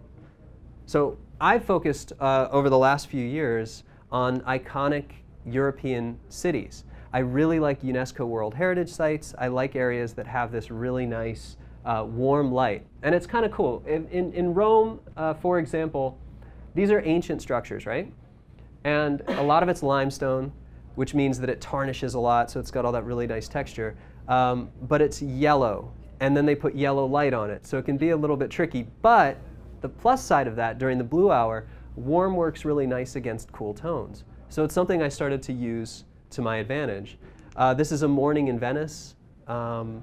So I've focused uh, over the last few years on iconic European cities. I really like UNESCO World Heritage Sites. I like areas that have this really nice uh, warm light. And it's kind of cool. In, in, in Rome, uh, for example, these are ancient structures, right? And a lot of it's limestone, which means that it tarnishes a lot, so it's got all that really nice texture. Um, but it's yellow, and then they put yellow light on it, so it can be a little bit tricky. But the plus side of that, during the blue hour, warm works really nice against cool tones. So it's something I started to use to my advantage. Uh, this is a morning in Venice. Um,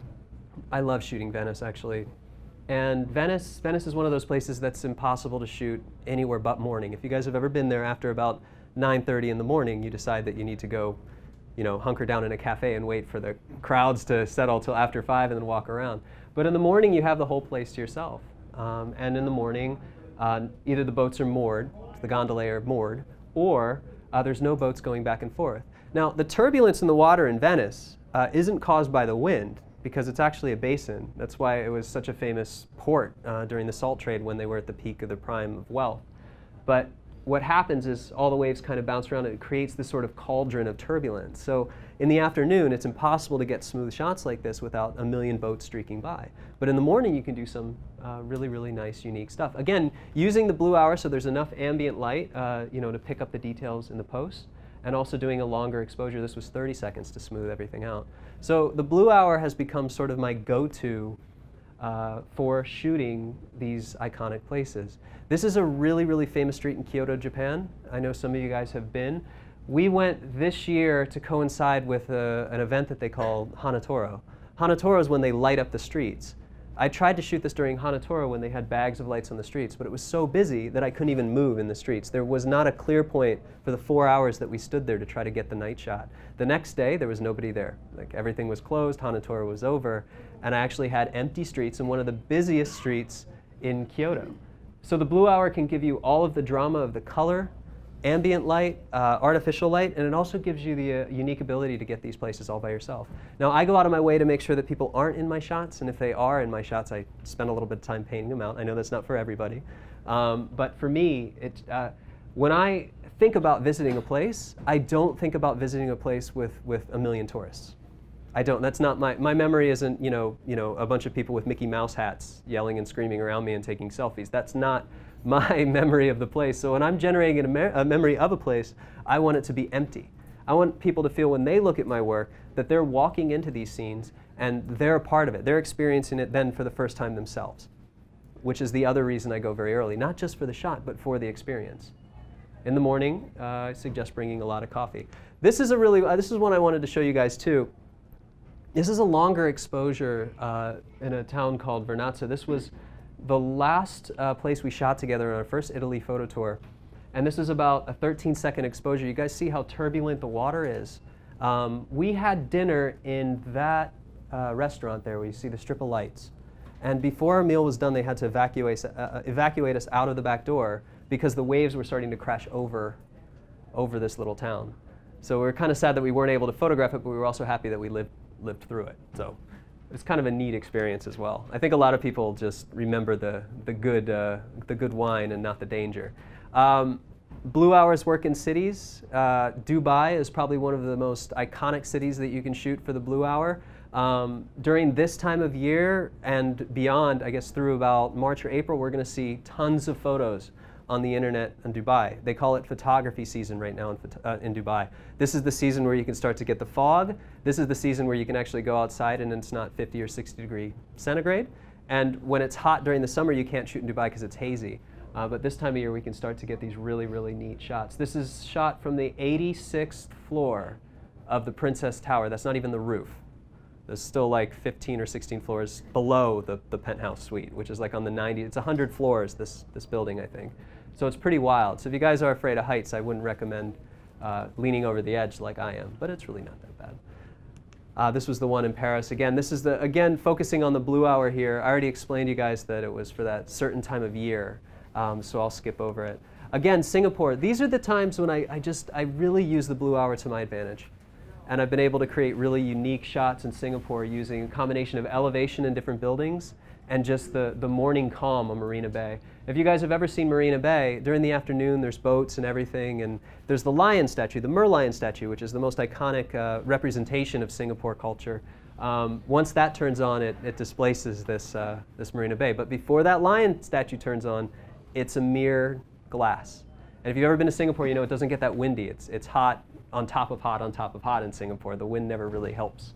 I love shooting Venice, actually. And Venice, Venice is one of those places that's impossible to shoot anywhere but morning. If you guys have ever been there after about nine thirty in the morning, you decide that you need to go, you know, hunker down in a cafe and wait for the crowds to settle till after five and then walk around. But in the morning, you have the whole place to yourself. Um, and in the morning, uh, either the boats are moored, the gondolae are moored, or uh, there's no boats going back and forth. Now, the turbulence in the water in Venice uh, isn't caused by the wind, because it's actually a basin. That's why it was such a famous port uh, during the salt trade when they were at the peak of their prime of wealth. But what happens is all the waves kind of bounce around and it creates this sort of cauldron of turbulence. So in the afternoon, it's impossible to get smooth shots like this without a million boats streaking by. But in the morning, you can do some uh, really, really nice, unique stuff. Again, using the blue hour so there's enough ambient light uh, you know, to pick up the details in the post, and also doing a longer exposure. This was thirty seconds to smooth everything out. So the blue hour has become sort of my go-to uh, for shooting these iconic places. This is a really, really famous street in Kyoto, Japan. I know some of you guys have been. We went this year to coincide with a, an event that they call Hanatoro. Hanatoro is when they light up the streets. I tried to shoot this during Hanatoro when they had bags of lights on the streets, but it was so busy that I couldn't even move in the streets. There was not a clear point for the four hours that we stood there to try to get the night shot. The next day, there was nobody there. Like, everything was closed, Hanatoro was over, and I actually had empty streets in one of the busiest streets in Kyoto. So the blue hour can give you all of the drama of the color, ambient light, uh, artificial light, and it also gives you the uh, unique ability to get these places all by yourself. Now, I go out of my way to make sure that people aren't in my shots, and if they are in my shots, I spend a little bit of time painting them out. I know that's not for everybody. Um, but for me, it, uh, when I think about visiting a place, I don't think about visiting a place with, with a million tourists. I don't. That's not my, my memory isn't, you know, you know, a bunch of people with Mickey Mouse hats yelling and screaming around me and taking selfies. That's not my memory of the place. So when I'm generating a, me a memory of a place, I want it to be empty. I want people to feel when they look at my work that they're walking into these scenes and they're a part of it. They're experiencing it then for the first time themselves, which is the other reason I go very early, not just for the shot, but for the experience. In the morning, uh, I suggest bringing a lot of coffee. This is a really, uh, this is one I wanted to show you guys too. This is a longer exposure uh, in a town called Vernazza. This was the last uh, place we shot together on our first Italy photo tour. And this is about a thirteen second exposure. You guys see how turbulent the water is. Um, we had dinner in that uh, restaurant there where you see the strip of lights. And before our meal was done, they had to evacuate, uh, evacuate us out of the back door because the waves were starting to crash over, over this little town. So we were kind of sad that we weren't able to photograph it, but we were also happy that we lived, lived through it. So it's kind of a neat experience as well. I think a lot of people just remember the, the, good, uh, the good wine and not the danger. Um, blue hours work in cities. Uh, Dubai is probably one of the most iconic cities that you can shoot for the blue hour. Um, during this time of year and beyond, I guess through about March or April, we're going to see tons of photos on the internet in Dubai. They call it photography season right now in, uh, in Dubai. This is the season where you can start to get the fog. This is the season where you can actually go outside and it's not fifty or sixty degree centigrade. And when it's hot during the summer, you can't shoot in Dubai because it's hazy. Uh, but this time of year, we can start to get these really, really neat shots. This is shot from the eighty-sixth floor of the Princess Tower. That's not even the roof. There's still like fifteen or sixteen floors below the, the penthouse suite, which is like on the ninety. It's one hundred floors, this, this building, I think. So it's pretty wild. So if you guys are afraid of heights, I wouldn't recommend uh, leaning over the edge like I am. But it's really not that bad. Uh, this was the one in Paris. Again, this is the, again, focusing on the blue hour here. I already explained to you guys that it was for that certain time of year. Um, so I'll skip over it. Again, Singapore. These are the times when I, I just, I really use the blue hour to my advantage. And I've been able to create really unique shots in Singapore using a combination of elevation in different buildings and just the, the morning calm on Marina Bay. If you guys have ever seen Marina Bay, during the afternoon there's boats and everything, and there's the lion statue, the merlion statue, which is the most iconic uh, representation of Singapore culture. Um, once that turns on, it, it displaces this, uh, this Marina Bay. But before that lion statue turns on, it's a mere glass. And if you've ever been to Singapore, you know it doesn't get that windy. It's, it's hot on top of hot on top of hot in Singapore. The wind never really helps.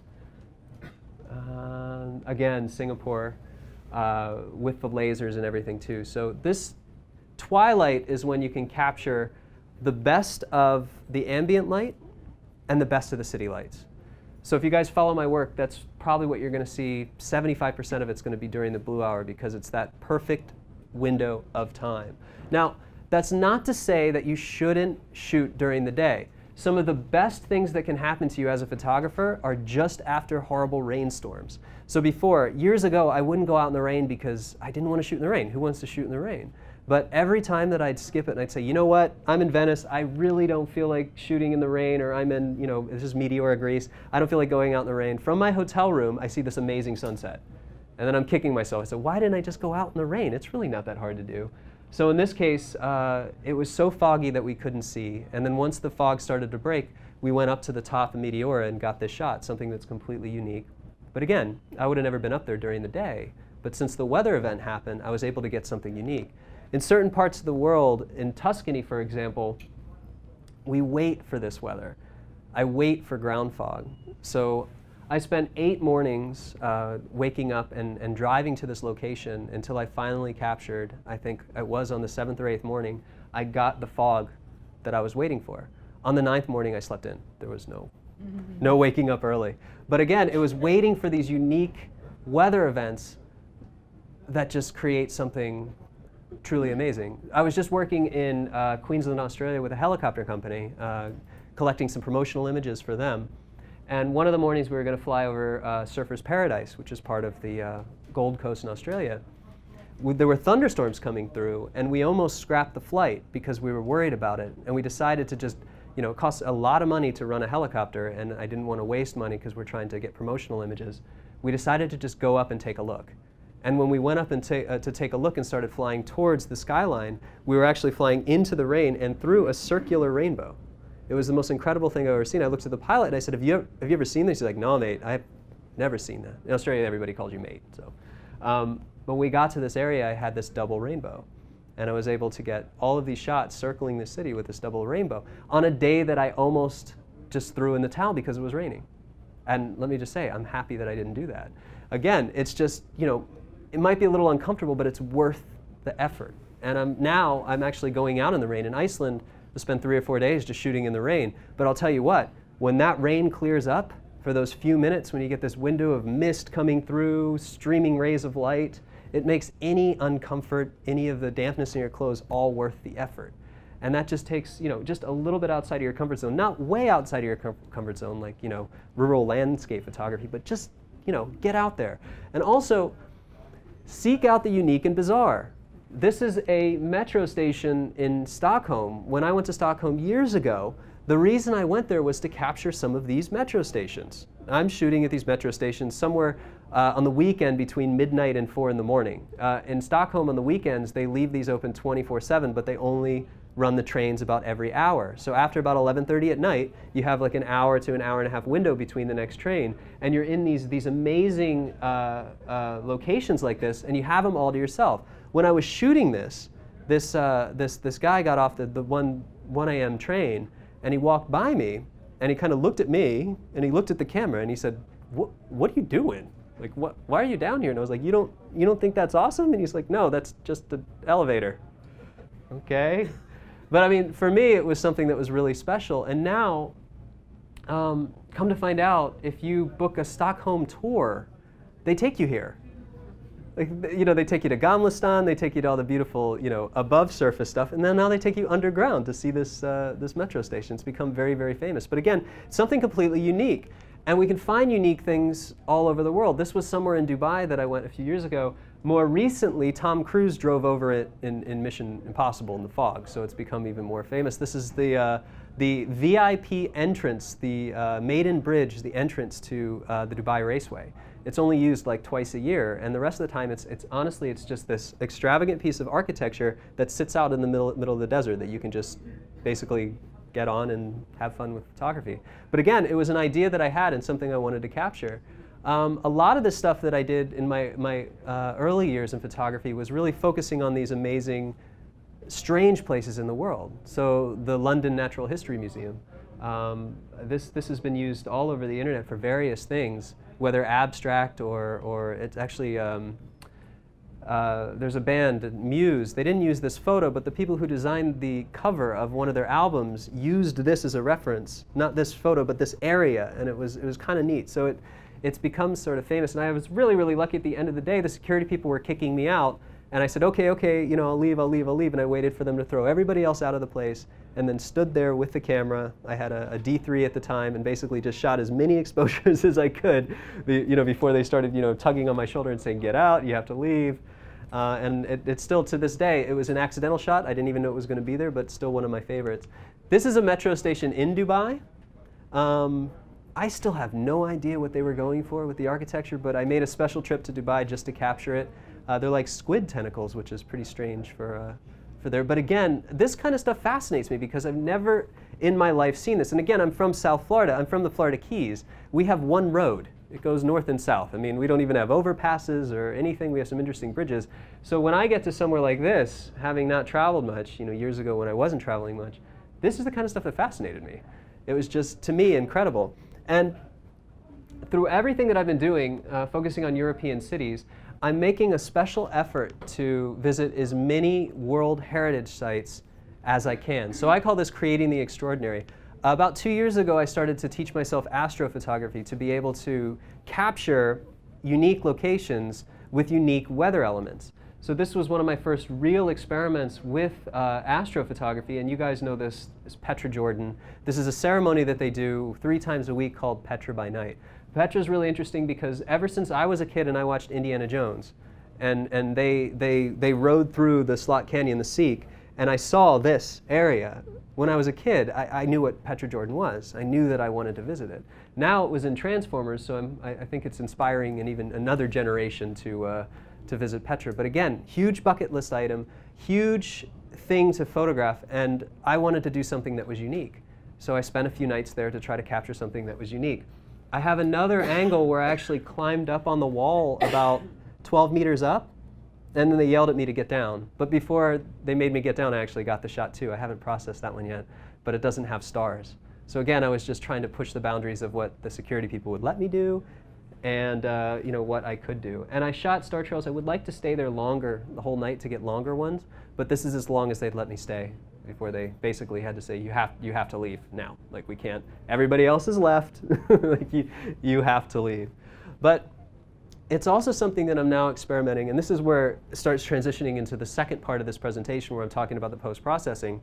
Uh, again, Singapore uh, with the lasers and everything too. So this twilight is when you can capture the best of the ambient light and the best of the city lights. So if you guys follow my work, that's probably what you're going to see. seventy-five percent of it's going to be during the blue hour because it's that perfect window of time. Now, that's not to say that you shouldn't shoot during the day. Some of the best things that can happen to you as a photographer are just after horrible rainstorms. So before, years ago, I wouldn't go out in the rain because I didn't want to shoot in the rain. Who wants to shoot in the rain? But every time that I'd skip it and I'd say, you know what, I'm in Venice, I really don't feel like shooting in the rain, or I'm in, you know, this is Meteora, Greece, I don't feel like going out in the rain. From my hotel room, I see this amazing sunset. And then I'm kicking myself. I said, why didn't I just go out in the rain? It's really not that hard to do. So in this case, uh, it was so foggy that we couldn't see. And then once the fog started to break, we went up to the top of Meteora and got this shot, something that's completely unique. But again, I would have never been up there during the day. But since the weather event happened, I was able to get something unique. In certain parts of the world, in Tuscany, for example, we wait for this weather. I wait for ground fog. So I spent eight mornings uh, waking up and, and driving to this location until I finally captured, I think it was on the seventh or eighth morning, I got the fog that I was waiting for. On the ninth morning, I slept in. There was no, no waking up early. But again, it was waiting for these unique weather events that just create something truly amazing. I was just working in uh, Queensland, Australia with a helicopter company, uh, collecting some promotional images for them. And one of the mornings we were going to fly over uh, Surfer's Paradise, which is part of the uh, Gold Coast in Australia. We, there were thunderstorms coming through, and we almost scrapped the flight because we were worried about it. And we decided to just, you know, it costs a lot of money to run a helicopter, and I didn't want to waste money because we're trying to get promotional images. We decided to just go up and take a look. And when we went up and ta uh, to take a look and started flying towards the skyline, we were actually flying into the rain and through a circular rainbow. It was the most incredible thing I've ever seen. I looked at the pilot and I said, have you ever, have you ever seen this? He's like, no, mate, I've never seen that. In Australia, everybody calls you mate. So, um, when we got to this area, I had this double rainbow. And I was able to get all of these shots circling the city with this double rainbow on a day that I almost just threw in the towel because it was raining. And let me just say, I'm happy that I didn't do that. Again, it's just, you know, it might be a little uncomfortable, but it's worth the effort. And I'm, now I'm actually going out in the rain in Iceland to spend three or four days just shooting in the rain. But I'll tell you what, when that rain clears up, for those few minutes when you get this window of mist coming through, streaming rays of light, it makes any uncomfort, any of the dampness in your clothes all worth the effort. And that just takes, you know, just a little bit outside of your comfort zone. Not way outside of your com comfort zone like, you know, rural landscape photography, but just, you know, get out there. And also, seek out the unique and bizarre. This is a metro station in Stockholm. When I went to Stockholm years ago, the reason I went there was to capture some of these metro stations. I'm shooting at these metro stations somewhere uh, on the weekend between midnight and four in the morning. Uh, in Stockholm on the weekends, they leave these open twenty-four seven, but they only run the trains about every hour. So after about eleven thirty at night, you have like an hour to an hour and a half window between the next train, and you're in these, these amazing uh, uh, locations like this, and you have them all to yourself. When I was shooting this, this, uh, this, this guy got off the, the one A M train, and he walked by me, and he kind of looked at me, and he looked at the camera, and he said, what, what are you doing? Like, what, why are you down here? And I was like, you don't, you don't think that's awesome? And he's like, no, that's just the elevator. okay? But I mean, for me, it was something that was really special. And now, um, come to find out, if you book a Stockholm tour, they take you here. Like, you know, they take you to Gamlestan, they take you to all the beautiful, you know, above surface stuff, and then now they take you underground to see this, uh, this metro station. It's become very, very famous. But again, something completely unique. And we can find unique things all over the world. This was somewhere in Dubai that I went a few years ago. More recently, Tom Cruise drove over it in, in Mission Impossible in the fog, so it's become even more famous. This is the, uh, the V I P entrance, the uh, Maiden Bridge, the entrance to uh, the Dubai Raceway. It's only used like twice a year, and the rest of the time, it's, it's honestly, it's just this extravagant piece of architecture that sits out in the middle, middle of the desert that you can just basically get on and have fun with photography. But again, it was an idea that I had and something I wanted to capture. Um, a lot of the stuff that I did in my, my uh, early years in photography was really focusing on these amazing, strange places in the world. So the London Natural History Museum. Um, this, this has been used all over the internet for various things, whether abstract or, or it's actually, um, uh, there's a band, Muse. They didn't use this photo, but the people who designed the cover of one of their albums used this as a reference. Not this photo, but this area, and it was, it was kind of neat. So it, it's become sort of famous, and I was really, really lucky at the end of the day. The security people were kicking me out, and I said, okay, okay, you know, I'll leave, I'll leave, I'll leave, and I waited for them to throw everybody else out of the place, and then stood there with the camera. I had a, a D three at the time, and basically just shot as many exposures as I could, you know, before they started, you know, tugging on my shoulder and saying, get out, you have to leave. Uh, and it, it's still, to this day, it was an accidental shot. I didn't even know it was going to be there, but still one of my favorites. This is a metro station in Dubai. Um, I still have no idea what they were going for with the architecture, but I made a special trip to Dubai just to capture it. Uh, they're like squid tentacles, which is pretty strange for, uh, for there. But again, this kind of stuff fascinates me because I've never in my life seen this. And again, I'm from South Florida. I'm from the Florida Keys. We have one road. It goes north and south. I mean, we don't even have overpasses or anything. We have some interesting bridges. So when I get to somewhere like this, having not traveled much, you know, years ago when I wasn't traveling much, this is the kind of stuff that fascinated me. It was just, to me, incredible. And through everything that I've been doing, uh, focusing on European cities, I'm making a special effort to visit as many World Heritage Sites as I can. So I call this creating the extraordinary. About two years ago, I started to teach myself astrophotography to be able to capture unique locations with unique weather elements. So this was one of my first real experiments with uh, astrophotography, and you guys know this, this Petra Jordan. This is a ceremony that they do three times a week called Petra by Night. Petra is really interesting because ever since I was a kid and I watched Indiana Jones, and, and they, they, they rode through the Slot Canyon, the Seek, and I saw this area. When I was a kid, I, I knew what Petra Jordan was. I knew that I wanted to visit it. Now it was in Transformers, so I'm, I, I think it's inspiring and even another generation to, uh, to visit Petra. But again, huge bucket list item, huge thing to photograph, and I wanted to do something that was unique. So I spent a few nights there to try to capture something that was unique. I have another angle where I actually climbed up on the wall about twelve meters up, and then they yelled at me to get down. But before they made me get down, I actually got the shot too. I haven't processed that one yet, but it doesn't have stars. So again, I was just trying to push the boundaries of what the security people would let me do and uh, you know, what I could do. And I shot star trails. I would like to stay there longer, the whole night, to get longer ones, but this is as long as they'd let me stay before they basically had to say, you have, you have to leave now. Like, we can't, everybody else is left. Like, you, you have to leave. But it's also something that I'm now experimenting, and this is where it starts transitioning into the second part of this presentation where I'm talking about the post-processing.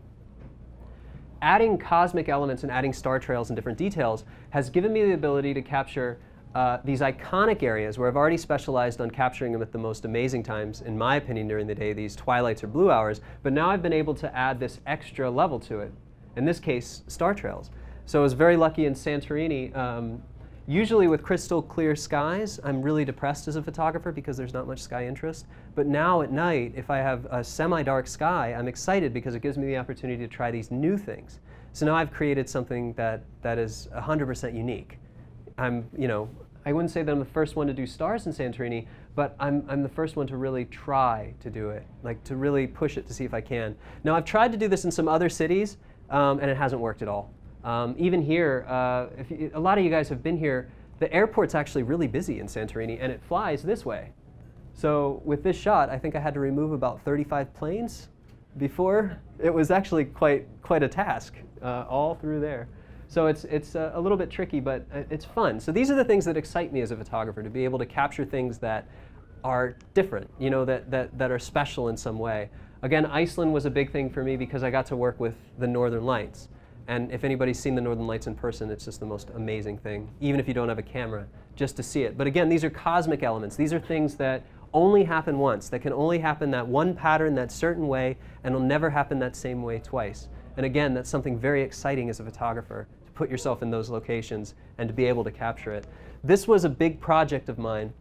Adding cosmic elements and adding star trails and different details has given me the ability to capture uh, these iconic areas where I've already specialized on capturing them at the most amazing times, in my opinion, during the day, these twilights or blue hours. But now I've been able to add this extra level to it, in this case, star trails. So I was very lucky in Santorini. Um, Usually with crystal clear skies, I'm really depressed as a photographer because there's not much sky interest. But now at night, if I have a semi-dark sky, I'm excited because it gives me the opportunity to try these new things. So now I've created something that, that is one hundred percent unique. I'm, you know, I wouldn't say that I'm the first one to do stars in Santorini, but I'm, I'm the first one to really try to do it, like to really push it to see if I can. Now I've tried to do this in some other cities, um, and it hasn't worked at all. Um, even here, uh, if you, a lot of you guys have been here, the airport's actually really busy in Santorini, and it flies this way. So with this shot, I think I had to remove about thirty-five planes before, it was actually quite, quite a task, uh, all through there. So it's, it's uh, a little bit tricky, but it's fun. So these are the things that excite me as a photographer, to be able to capture things that are different, you know, that, that, that are special in some way. Again, Iceland was a big thing for me because I got to work with the Northern Lights. And if anybody's seen the Northern Lights in person, it's just the most amazing thing, even if you don't have a camera, just to see it. But again, these are cosmic elements. These are things that only happen once, that can only happen that one pattern, that certain way, and will never happen that same way twice. And again, that's something very exciting as a photographer, to put yourself in those locations and to be able to capture it. This was a big project of mine.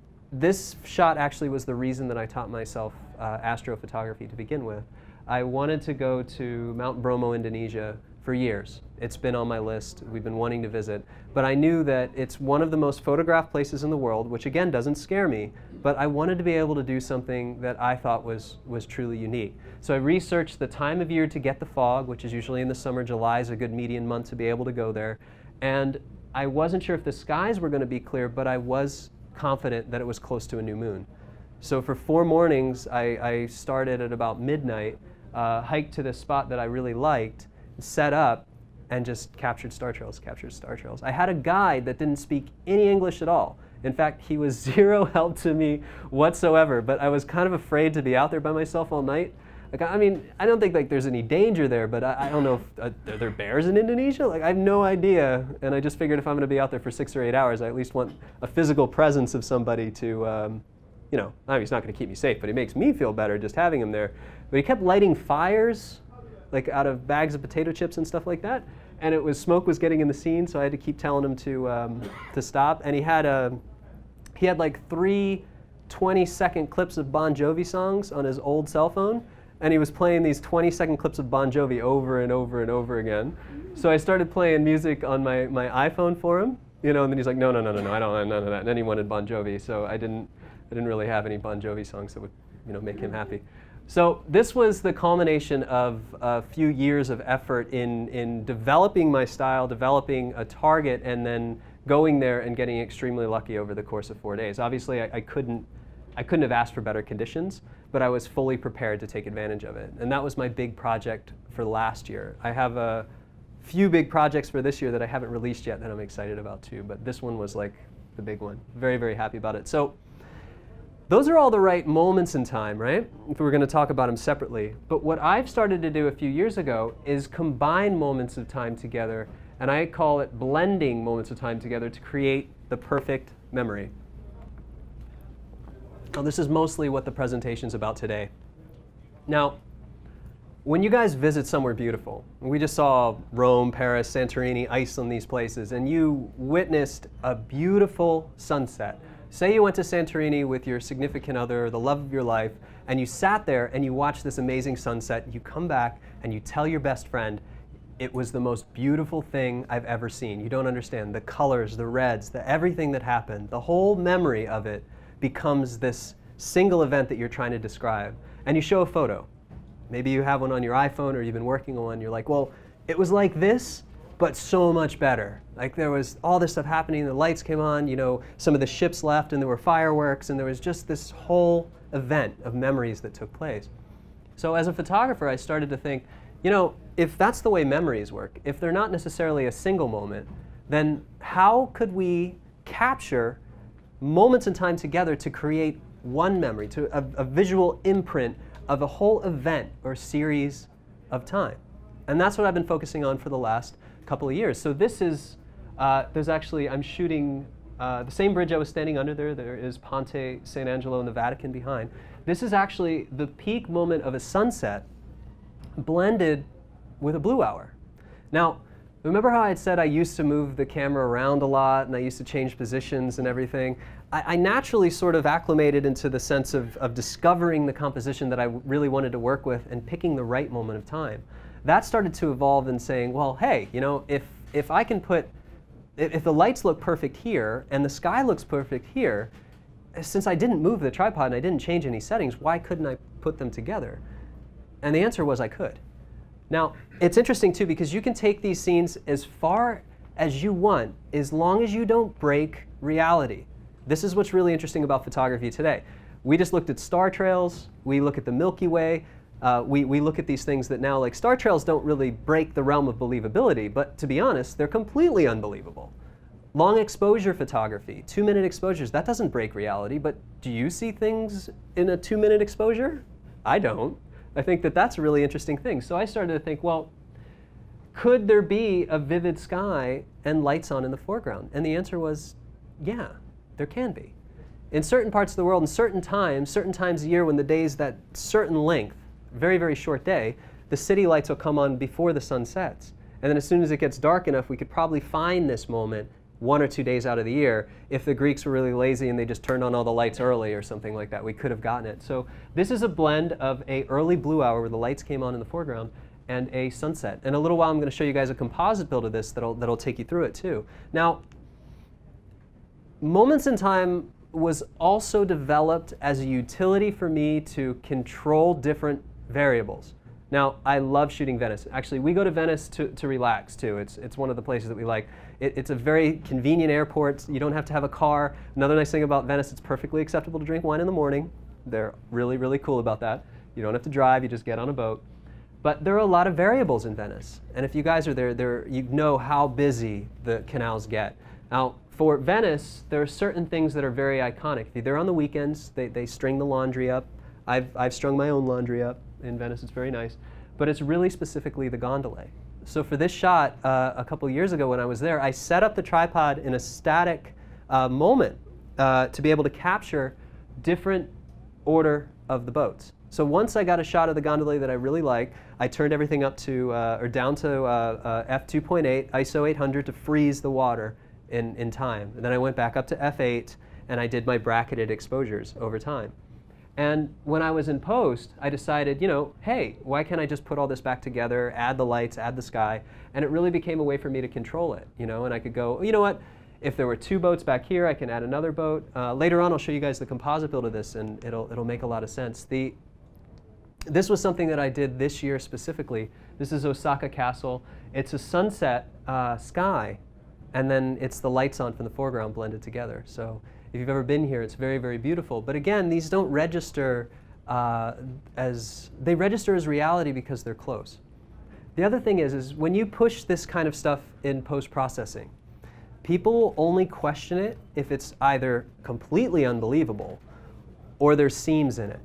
This shot actually was the reason that I taught myself uh, astrophotography to begin with. I wanted to go to Mount Bromo, Indonesia for years. It's been on my list. We've been wanting to visit. But I knew that it's one of the most photographed places in the world, which again doesn't scare me, but I wanted to be able to do something that I thought was, was truly unique. So I researched the time of year to get the fog, which is usually in the summer. July is a good median month to be able to go there. And I wasn't sure if the skies were going to be clear, but I was confident that it was close to a new moon. So for four mornings, I, I started at about midnight, uh, hiked to this spot that I really liked, set up, and just captured star trails, captured star trails. I had a guide that didn't speak any English at all. In fact, he was zero help to me whatsoever, but I was kind of afraid to be out there by myself all night. Like, I mean, I don't think like there's any danger there, but I, I don't know if, uh, are there bears in Indonesia? Like, I have no idea, and I just figured if I'm going to be out there for six or eight hours, I at least want a physical presence of somebody to, um, you know, I mean, he's not going to keep me safe, but he makes me feel better just having him there. But he kept lighting fires, like out of bags of potato chips and stuff like that, and it was smoke was getting in the scene, so I had to keep telling him to um, to stop. And he had a he had like three twenty second clips of Bon Jovi songs on his old cell phone, and he was playing these twenty second clips of Bon Jovi over and over and over again. So I started playing music on my my iPhone for him, you know, and then he's like, no, no, no, no, no, I don't want none of that. And then he wanted Bon Jovi, so I didn't I didn't really have any Bon Jovi songs that would, you know, make him happy. So this was the culmination of a few years of effort in, in developing my style, developing a target, and then going there and getting extremely lucky over the course of four days. Obviously, I, I, couldn't, I couldn't have asked for better conditions, but I was fully prepared to take advantage of it. And that was my big project for last year. I have a few big projects for this year that I haven't released yet that I'm excited about too, but this one was like the big one. Very, very happy about it. So those are all the right moments in time, right? If we were going to talk about them separately. But what I've started to do a few years ago is combine moments of time together, and I call it blending moments of time together to create the perfect memory. Now, this is mostly what the presentation's about today. Now, when you guys visit somewhere beautiful, we just saw Rome, Paris, Santorini, Iceland, these places, and you witnessed a beautiful sunset. Say you went to Santorini with your significant other, the love of your life, and you sat there and you watched this amazing sunset. You come back and you tell your best friend, it was the most beautiful thing I've ever seen. You don't understand. The colors, the reds, the everything that happened, the whole memory of it becomes this single event that you're trying to describe. And you show a photo. Maybe you have one on your iPhone or you've been working on one. You're like, well, it was like this, but so much better. Like there was all this stuff happening, the lights came on, you know, some of the ships left and there were fireworks and there was just this whole event of memories that took place. So as a photographer, I started to think, you know, if that's the way memories work, if they're not necessarily a single moment, then how could we capture moments in time together to create one memory, to a, a visual imprint of a whole event or series of time? And that's what I've been focusing on for the last couple of years. So this is, uh, there's actually, I'm shooting uh, the same bridge I was standing under there. There is Ponte San Angelo and the Vatican behind. This is actually the peak moment of a sunset blended with a blue hour. Now, remember how I had said I used to move the camera around a lot and I used to change positions and everything? I, I naturally sort of acclimated into the sense of, of discovering the composition that I really wanted to work with and picking the right moment of time. That started to evolve in saying, well, hey, you know, if, if I can put, if, if the lights look perfect here and the sky looks perfect here, since I didn't move the tripod and I didn't change any settings, why couldn't I put them together? And the answer was I could. Now, it's interesting too because you can take these scenes as far as you want as long as you don't break reality. This is what's really interesting about photography today. We just looked at star trails, we look at the Milky Way. Uh, we, we look at these things that now, like star trails, don't really break the realm of believability, but to be honest, they're completely unbelievable. Long exposure photography, two-minute exposures, that doesn't break reality, but do you see things in a two-minute exposure? I don't. I think that that's a really interesting thing. So I started to think, well, could there be a vivid sky and lights on in the foreground? And the answer was, yeah, there can be. In certain parts of the world, in certain times, certain times a year when the day's that certain length, very, very short day, the city lights will come on before the sun sets. And then as soon as it gets dark enough, we could probably find this moment one or two days out of the year. If the Greeks were really lazy and they just turned on all the lights early or something like that, we could have gotten it. So this is a blend of a early blue hour where the lights came on in the foreground and a sunset. In a little while, I'm going to show you guys a composite build of this that'll, that'll take you through it too. Now, moments in time was also developed as a utility for me to control different variables. Now, I love shooting Venice. Actually, we go to Venice to, to relax, too. It's, it's one of the places that we like. It, it's a very convenient airport. You don't have to have a car. Another nice thing about Venice, it's perfectly acceptable to drink wine in the morning. They're really, really cool about that. You don't have to drive. You just get on a boat. But there are a lot of variables in Venice. And if you guys are there, there you know how busy the canals get. Now, for Venice, there are certain things that are very iconic. If you're there on the weekends, they, they string the laundry up. I've, I've strung my own laundry up in Venice. It's very nice. But it's really specifically the gondolae. So for this shot, uh, a couple years ago when I was there, I set up the tripod in a static uh, moment uh, to be able to capture different order of the boats. So once I got a shot of the gondolae that I really liked, I turned everything up to, uh, or down to uh, uh, f two point eight, I S O eight hundred to freeze the water in, in time. And then I went back up to f eight and I did my bracketed exposures over time. And when I was in post, I decided, you know, hey, why can't I just put all this back together, add the lights, add the sky? And it really became a way for me to control it, you know, and I could go, you know what, if there were two boats back here, I can add another boat. Uh, later on, I'll show you guys the composite build of this, and it'll, it'll make a lot of sense. The, this was something that I did this year specifically. This is Osaka Castle. It's a sunset uh, sky, and then it's the lights on from the foreground blended together. So if you've ever been here, it's very, very beautiful. But again, these don't register uh, as, they register as reality because they're close. The other thing is, is when you push this kind of stuff in post-processing, people will only question it if it's either completely unbelievable or there's seams in it.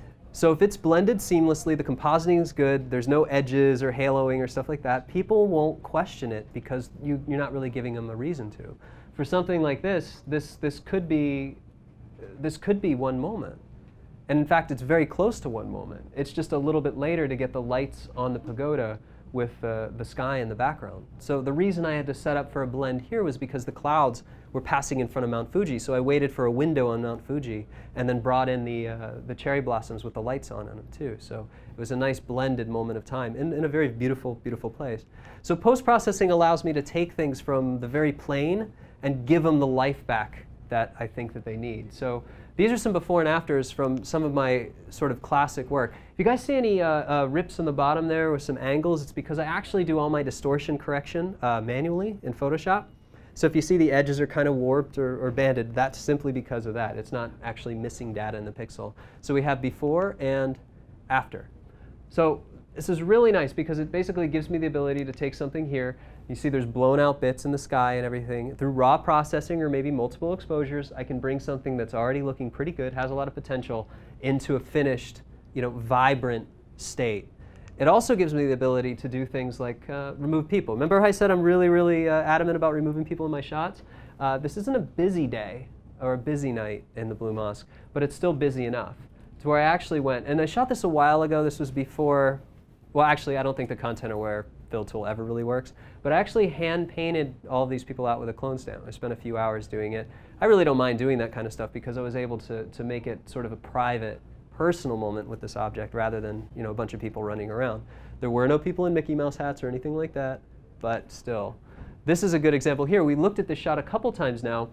So if it's blended seamlessly, the compositing is good, there's no edges or haloing or stuff like that, people won't question it because you, you're not really giving them a reason to. For something like this, this, this, could be, this could be one moment. And in fact, it's very close to one moment. It's just a little bit later to get the lights on the pagoda with uh, the sky in the background. So the reason I had to set up for a blend here was because the clouds were passing in front of Mount Fuji. So I waited for a window on Mount Fuji and then brought in the, uh, the cherry blossoms with the lights on in them too. So it was a nice blended moment of time in, in a very beautiful, beautiful place. So post-processing allows me to take things from the very plain and give them the life back that I think that they need. So these are some before and afters from some of my sort of classic work. If you guys see any uh, uh, rips on the bottom there with some angles, it's because I actually do all my distortion correction uh, manually in Photoshop. So if you see the edges are kind of warped or, or banded, that's simply because of that. It's not actually missing data in the pixel. So we have before and after. So this is really nice because it basically gives me the ability to take something here. You see there's blown out bits in the sky and everything. Through raw processing or maybe multiple exposures, I can bring something that's already looking pretty good, has a lot of potential, into a finished, you know, vibrant state. It also gives me the ability to do things like uh, remove people. Remember how I said I'm really, really uh, adamant about removing people in my shots? Uh, this isn't a busy day or a busy night in the Blue Mosque, but it's still busy enough to where I actually went. And I shot this a while ago. This was before, well, actually, I don't think the content aware fill tool ever really works. But I actually hand painted all of these people out with a clone stamp. I spent a few hours doing it. I really don't mind doing that kind of stuff because I was able to, to make it sort of a private, personal moment with this object rather than, you know, a bunch of people running around. There were no people in Mickey Mouse hats or anything like that, but still. This is a good example here. We looked at this shot a couple times now.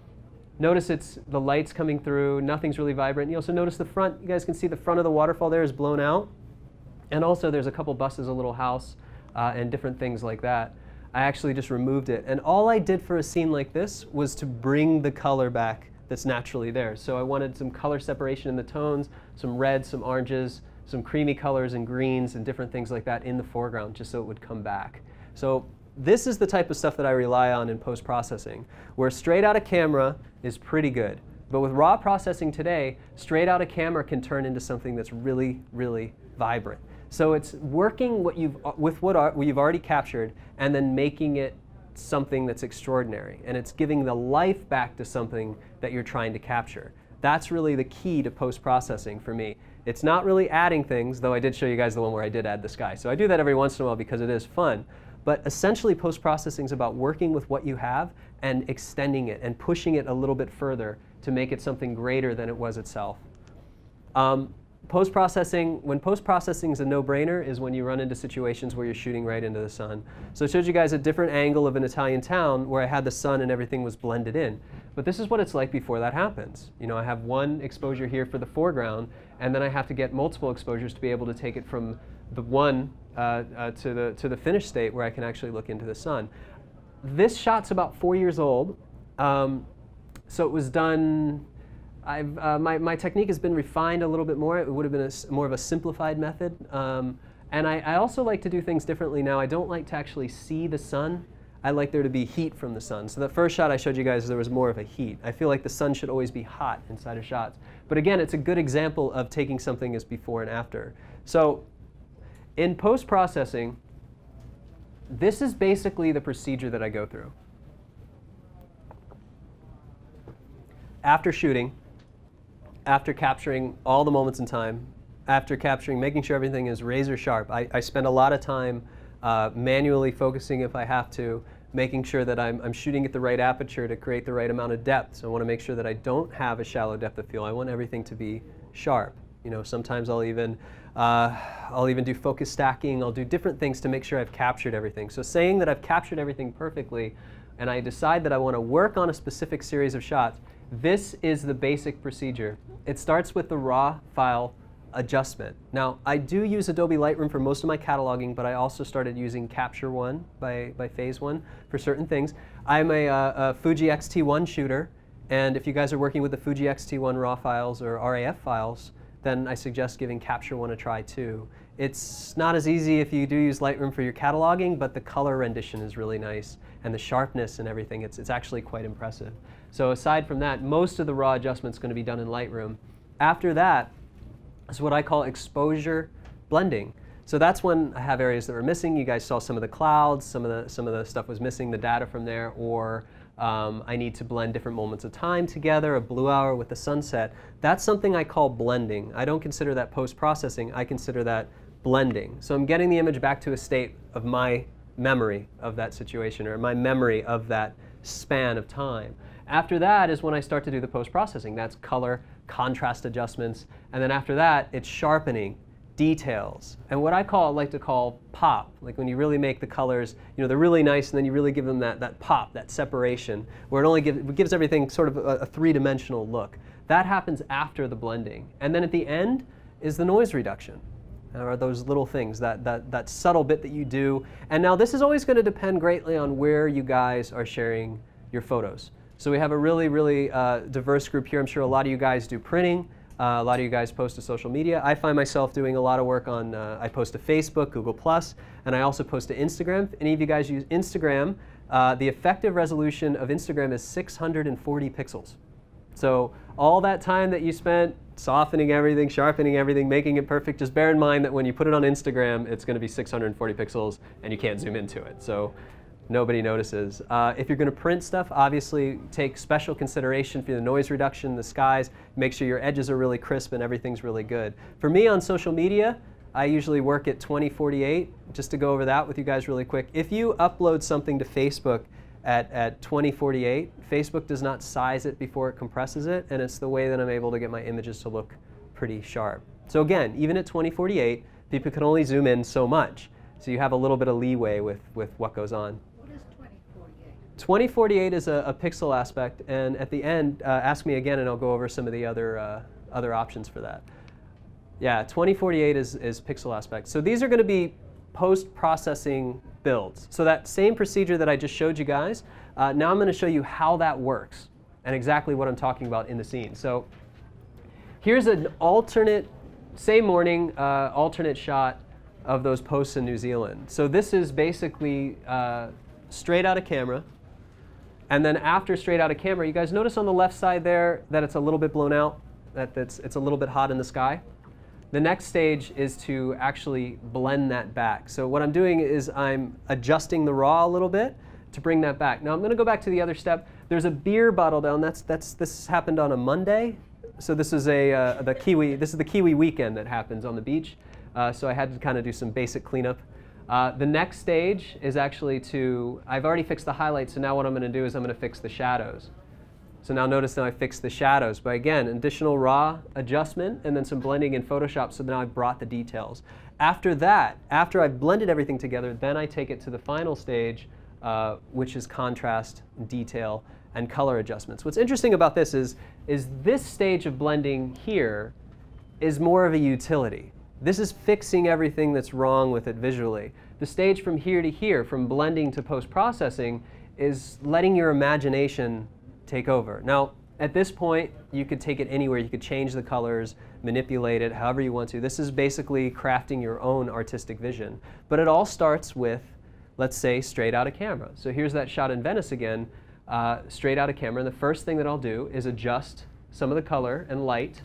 Notice it's the lights coming through, nothing's really vibrant. You also notice the front, you guys can see the front of the waterfall there is blown out. And also there's a couple buses, a little house, uh, and different things like that. I actually just removed it. And all I did for a scene like this was to bring the color back that's naturally there. So I wanted some color separation in the tones, some reds, some oranges, some creamy colors and greens and different things like that in the foreground just so it would come back. So this is the type of stuff that I rely on in post-processing, where straight out of camera is pretty good. But with raw processing today, straight out of camera can turn into something that's really, really vibrant. So it's working what you've, with what, are, what you've already captured and then making it something that's extraordinary. And it's giving the life back to something that you're trying to capture. That's really the key to post-processing for me. It's not really adding things, though I did show you guys the one where I did add the sky. So I do that every once in a while because it is fun. But essentially, post-processing is about working with what you have and extending it and pushing it a little bit further to make it something greater than it was itself. Um, post-processing, when post-processing is a no-brainer is when you run into situations where you're shooting right into the sun. So I showed you guys a different angle of an Italian town where I had the sun and everything was blended in. But this is what it's like before that happens. You know, I have one exposure here for the foreground, and then I have to get multiple exposures to be able to take it from the one uh, uh, to the to the finished state where I can actually look into the sun. This shot's about four years old, um, so it was done. I've, uh, my, my technique has been refined a little bit more. It would have been a, more of a simplified method. Um, and I, I also like to do things differently now. I don't like to actually see the sun. I like there to be heat from the sun. So the first shot I showed you guys, there was more of a heat. I feel like the sun should always be hot inside of shots. But again, it's a good example of taking something as before and after. So in post-processing, this is basically the procedure that I go through. After shooting, after capturing all the moments in time, after capturing, making sure everything is razor sharp, I, I spend a lot of time uh, manually focusing if I have to, making sure that I'm, I'm shooting at the right aperture to create the right amount of depth. So I want to make sure that I don't have a shallow depth of field. I want everything to be sharp. You know, sometimes I'll even, uh, I'll even do focus stacking. I'll do different things to make sure I've captured everything. So saying that I've captured everything perfectly, and I decide that I want to work on a specific series of shots, this is the basic procedure. It starts with the raw file adjustment. Now, I do use Adobe Lightroom for most of my cataloging, but I also started using Capture One by, by Phase One for certain things. I'm a, uh, a Fuji X T one shooter, and if you guys are working with the Fuji X T one raw files or R A F files, then I suggest giving Capture One a try too. It's not as easy if you do use Lightroom for your cataloging, but the color rendition is really nice, and the sharpness and everything, it's, it's actually quite impressive. So aside from that, most of the raw adjustment is going to be done in Lightroom. After that is what I call exposure blending. So that's when I have areas that were missing. You guys saw some of the clouds, some of the, some of the stuff was missing, the data from there, or um, I need to blend different moments of time together, a blue hour with the sunset. That's something I call blending. I don't consider that post-processing. I consider that blending. So I'm getting the image back to a state of my memory of that situation, or my memory of that span of time. After that is when I start to do the post-processing. That's color, contrast adjustments, and then after that, it's sharpening, details, and what I call, like to call pop, like when you really make the colors, you know, they're really nice, and then you really give them that, that pop, that separation, where it only give, it gives everything sort of a, a three-dimensional look. That happens after the blending. And then at the end is the noise reduction. Or those little things, that, that, that subtle bit that you do. And now this is always going to depend greatly on where you guys are sharing your photos. So we have a really, really uh, diverse group here. I'm sure a lot of you guys do printing. Uh, a lot of you guys post to social media. I find myself doing a lot of work on, uh, I post to Facebook, Google plus, and I also post to Instagram. If any of you guys use Instagram, uh, the effective resolution of Instagram is six hundred forty pixels. So all that time that you spent softening everything, sharpening everything, making it perfect, just bear in mind that when you put it on Instagram, it's going to be six hundred forty pixels and you can't zoom into it. So nobody notices. Uh, if you're going to print stuff, obviously take special consideration for the noise reduction, the skies, make sure your edges are really crisp and everything's really good. For me on social media, I usually work at twenty forty-eight, just to go over that with you guys really quick. If you upload something to Facebook at, at twenty forty-eight, Facebook does not size it before it compresses it, and it's the way that I'm able to get my images to look pretty sharp. So again, even at twenty forty-eight, people can only zoom in so much. So you have a little bit of leeway with, with what goes on. twenty forty-eight is a, a pixel aspect, and at the end, uh, ask me again and I'll go over some of the other, uh, other options for that. Yeah, twenty forty-eight is, is pixel aspect. So these are going to be post-processing builds. So that same procedure that I just showed you guys, uh, now I'm going to show you how that works and exactly what I'm talking about in the scene. So here's an alternate same morning, uh, alternate shot of those posts in New Zealand. So this is basically uh, straight out of camera. And then after straight out of camera, you guys notice on the left side there that it's a little bit blown out, that it's, it's a little bit hot in the sky. The next stage is to actually blend that back. So what I'm doing is I'm adjusting the raw a little bit to bring that back. Now I'm going to go back to the other step. There's a beer bottle down. That's, that's, this happened on a Monday. So this is a, uh, the Kiwi, this is the Kiwi weekend that happens on the beach. Uh, so I had to kind of do some basic cleanup. Uh, the next stage is actually to, I've already fixed the highlights, so now what I'm going to do is I'm going to fix the shadows. So now notice now I fixed the shadows, but again, additional raw adjustment and then some blending in Photoshop, so now I've brought the details. After that, after I've blended everything together, then I take it to the final stage, uh, which is contrast, detail, and color adjustments. What's interesting about this is, is this stage of blending here is more of a utility. This is fixing everything that's wrong with it visually. The stage from here to here, from blending to post-processing, is letting your imagination take over. Now, at this point, you could take it anywhere. You could change the colors, manipulate it, however you want to. This is basically crafting your own artistic vision. But it all starts with, let's say, straight out of camera. So here's that shot in Venice again, uh, straight out of camera. And the first thing that I'll do is adjust some of the color and light.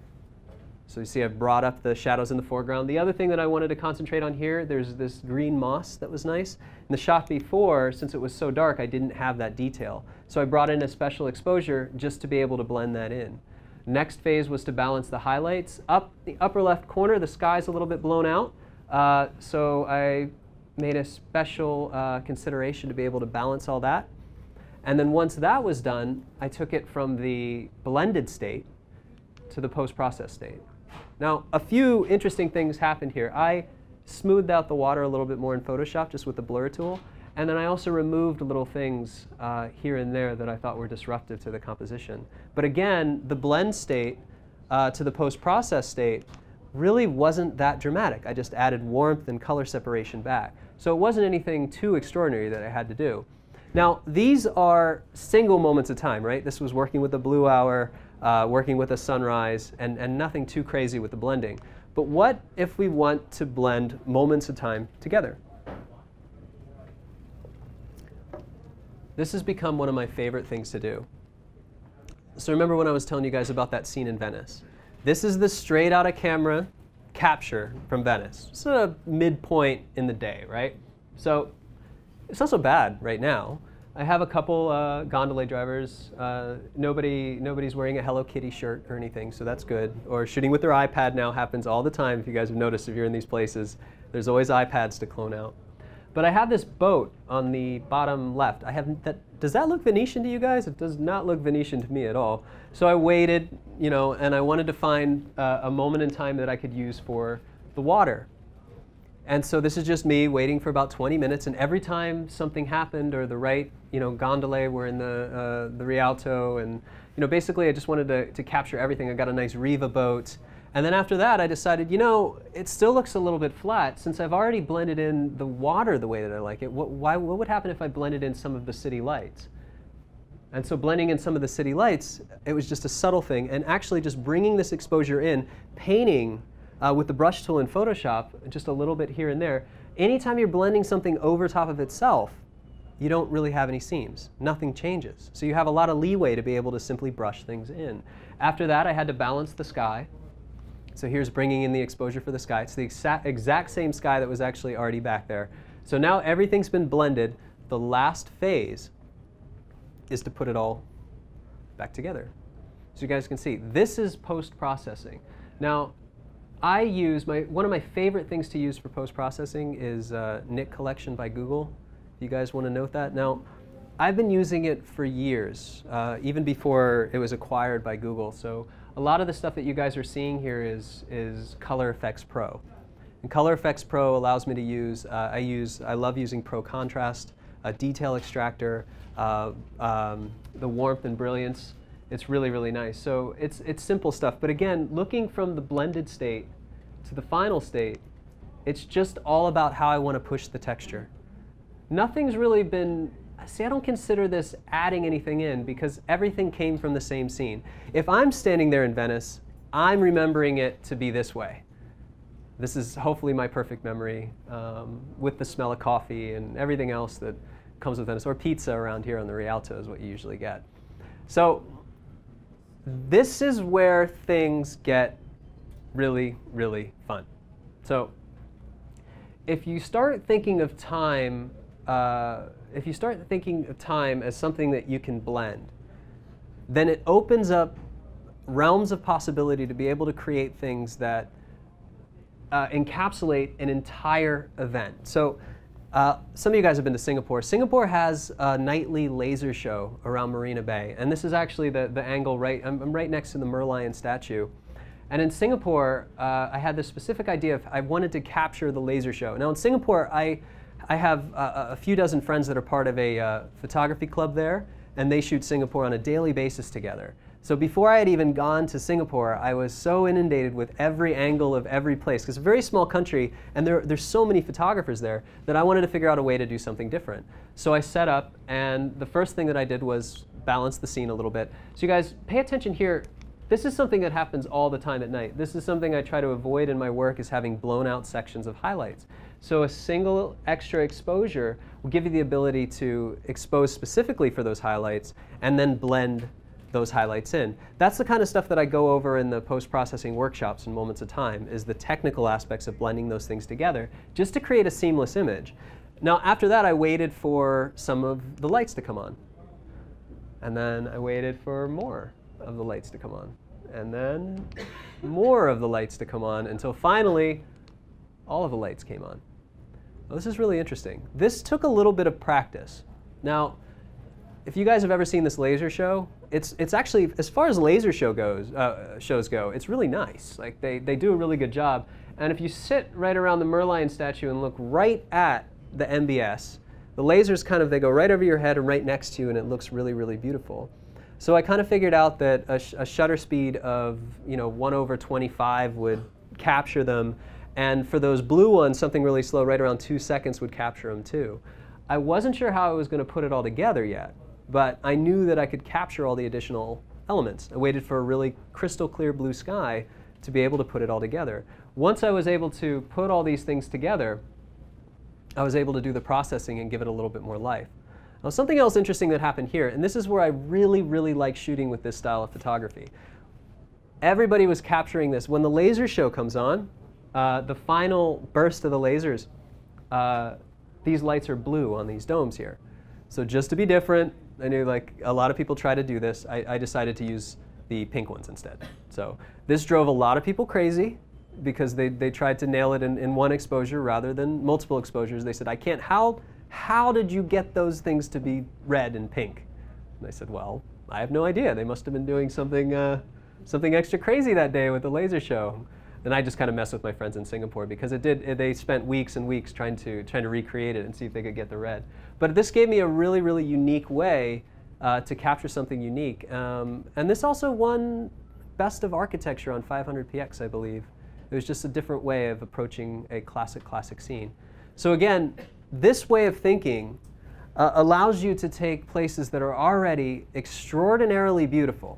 So you see I've brought up the shadows in the foreground. The other thing that I wanted to concentrate on here, there's this green moss that was nice. In the shot before, since it was so dark, I didn't have that detail. So I brought in a special exposure just to be able to blend that in. Next phase was to balance the highlights. Up the upper left corner, the sky's a little bit blown out. Uh, so I made a special uh, consideration to be able to balance all that. And then once that was done, I took it from the blended state to the post-process state. Now, a few interesting things happened here. I smoothed out the water a little bit more in Photoshop just with the blur tool. And then I also removed little things uh, here and there that I thought were disruptive to the composition. But again, the blend state uh, to the post-process state really wasn't that dramatic. I just added warmth and color separation back. So it wasn't anything too extraordinary that I had to do. Now, these are single moments of time, right? This was working with the blue hour, uh, working with a sunrise, and, and nothing too crazy with the blending. But what if we want to blend moments of time together? This has become one of my favorite things to do. So remember when I was telling you guys about that scene in Venice? This is the straight out of camera capture from Venice. It's a midpoint in the day, right? So it's not so bad right now. I have a couple uh, gondola drivers. Uh, nobody, nobody's wearing a Hello Kitty shirt or anything, so that's good. Or shooting with their iPad now happens all the time. If you guys have noticed, if you're in these places, there's always iPads to clone out. But I have this boat on the bottom left. I have that. Does that look Venetian to you guys? It does not look Venetian to me at all. So I waited, you know, and I wanted to find uh, a moment in time that I could use for the water. And so this is just me waiting for about twenty minutes, and every time something happened or the right, you know, gondole were in the, uh, the Rialto, and, you know, basically I just wanted to, to capture everything. I got a nice Riva boat. And then after that, I decided, you know, it still looks a little bit flat. Since I've already blended in the water the way that I like it, what, why, what would happen if I blended in some of the city lights? And so blending in some of the city lights, it was just a subtle thing. And actually just bringing this exposure in, painting uh, with the brush tool in Photoshop, just a little bit here and there. Anytime you're blending something over top of itself, you don't really have any seams. Nothing changes. So you have a lot of leeway to be able to simply brush things in. After that, I had to balance the sky. So here's bringing in the exposure for the sky. It's the exact, exact same sky that was actually already back there. So now everything's been blended. The last phase is to put it all back together. So you guys can see, this is post-processing. Now, I use, my, one of my favorite things to use for post-processing is uh, Nick Collection by Google. If you guys want to note that. Now, I've been using it for years, uh, even before it was acquired by Google. So a lot of the stuff that you guys are seeing here is, is Color Effects Pro. And Color Effects Pro allows me to use, uh, I use, I love using Pro Contrast, a detail extractor, uh, um, the warmth and brilliance. It's really, really nice. So it's, it's simple stuff. But again, looking from the blended state to the final state, it's just all about how I want to push the texture. Nothing's really been, see, I don't consider this adding anything in because everything came from the same scene. If I'm standing there in Venice, I'm remembering it to be this way. This is hopefully my perfect memory, um, with the smell of coffee and everything else that comes with Venice, or pizza around here on the Rialto is what you usually get. So this is where things get really, really fun. So if you start thinking of time, uh, if you start thinking of time as something that you can blend, then it opens up realms of possibility to be able to create things that uh, encapsulate an entire event. So uh, some of you guys have been to Singapore. Singapore has a nightly laser show around Marina Bay. And this is actually the, the angle right, I'm, I'm right next to the Merlion statue. And in Singapore, uh, I had this specific idea of I wanted to capture the laser show. Now in Singapore, I, I have a, a few dozen friends that are part of a uh, photography club there, and they shoot Singapore on a daily basis together. So before I had even gone to Singapore, I was so inundated with every angle of every place, because it's a very small country, and there, there's so many photographers there, that I wanted to figure out a way to do something different. So I set up, and the first thing that I did was balance the scene a little bit. So you guys, pay attention here. This is something that happens all the time at night. This is something I try to avoid in my work, is having blown out sections of highlights. So a single extra exposure will give you the ability to expose specifically for those highlights and then blend those highlights in. That's the kind of stuff that I go over in the post-processing workshops in Moments of Time, is the technical aspects of blending those things together just to create a seamless image. Now after that, I waited for some of the lights to come on. And then I waited for more of the lights to come on. And then more of the lights to come on, until finally all of the lights came on. Well, this is really interesting. This took a little bit of practice. Now, if you guys have ever seen this laser show, it's, it's actually, as far as laser show goes, uh, shows go, it's really nice. Like they, they do a really good job. And if you sit right around the Merlion statue and look right at the M B S, the lasers kind of, they go right over your head and right next to you, and it looks really, really beautiful. So I kind of figured out that a, sh a shutter speed of, you know, one over twenty-five would capture them. And for those blue ones, something really slow, right around two seconds, would capture them too. I wasn't sure how I was going to put it all together yet, but I knew that I could capture all the additional elements. I waited for a really crystal clear blue sky to be able to put it all together. Once I was able to put all these things together, I was able to do the processing and give it a little bit more life. Now, something else interesting that happened here, and this is where I really, really like shooting with this style of photography. Everybody was capturing this. When the laser show comes on, uh, the final burst of the lasers, uh, these lights are blue on these domes here. So just to be different, I knew like a lot of people try to do this. I, I decided to use the pink ones instead. So this drove a lot of people crazy, because they, they tried to nail it in, in one exposure rather than multiple exposures. They said, I can't, how, how did you get those things to be red and pink? And I said, well, I have no idea. They must have been doing something, uh, something extra crazy that day with the laser show. And I just kind of messed with my friends in Singapore, because it did, it, they spent weeks and weeks trying to, trying to recreate it and see if they could get the red. But this gave me a really, really unique way uh, to capture something unique. Um, and this also won Best of Architecture on five hundred P X, I believe. It was just a different way of approaching a classic, classic scene. So again, this way of thinking uh, allows you to take places that are already extraordinarily beautiful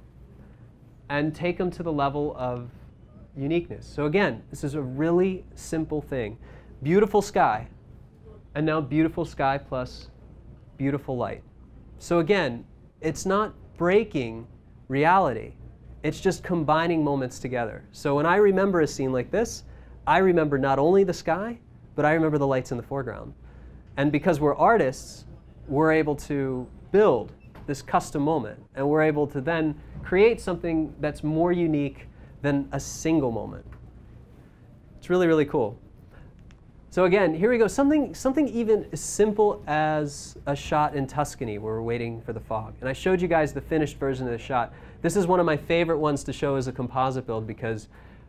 and take them to the level of uniqueness. So again, this is a really simple thing. Beautiful sky, and now beautiful sky plus beautiful light. So again, it's not breaking reality. It's just combining moments together. So when I remember a scene like this, I remember not only the sky, but I remember the lights in the foreground. And because we're artists, we're able to build this custom moment, and we're able to then create something that's more unique than a single moment. It's really, really cool. So again, here we go. Something, something even as simple as a shot in Tuscany where we're waiting for the fog. And I showed you guys the finished version of the shot. This is one of my favorite ones to show as a composite build, because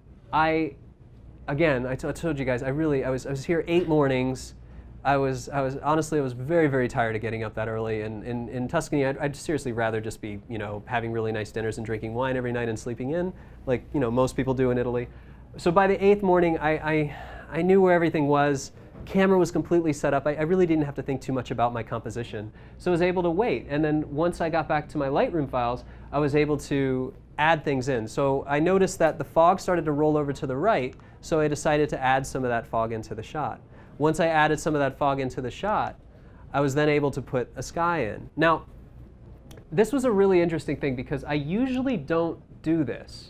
I, again, I, t I told you guys, I really, I was, I was here eight mornings. I was, I was, honestly, I was very, very tired of getting up that early. And in, in Tuscany, I'd, I'd seriously rather just be, you know, having really nice dinners and drinking wine every night and sleeping in, like, you know, most people do in Italy. So by the eighth morning, I, I, I knew where everything was. camera was completely set up. I, I really didn't have to think too much about my composition. So I was able to wait. And then once I got back to my Lightroom files, I was able to add things in. So I noticed that the fog started to roll over to the right, so I decided to add some of that fog into the shot. Once I added some of that fog into the shot, I was then able to put a sky in. Now, this was a really interesting thing because I usually don't do this.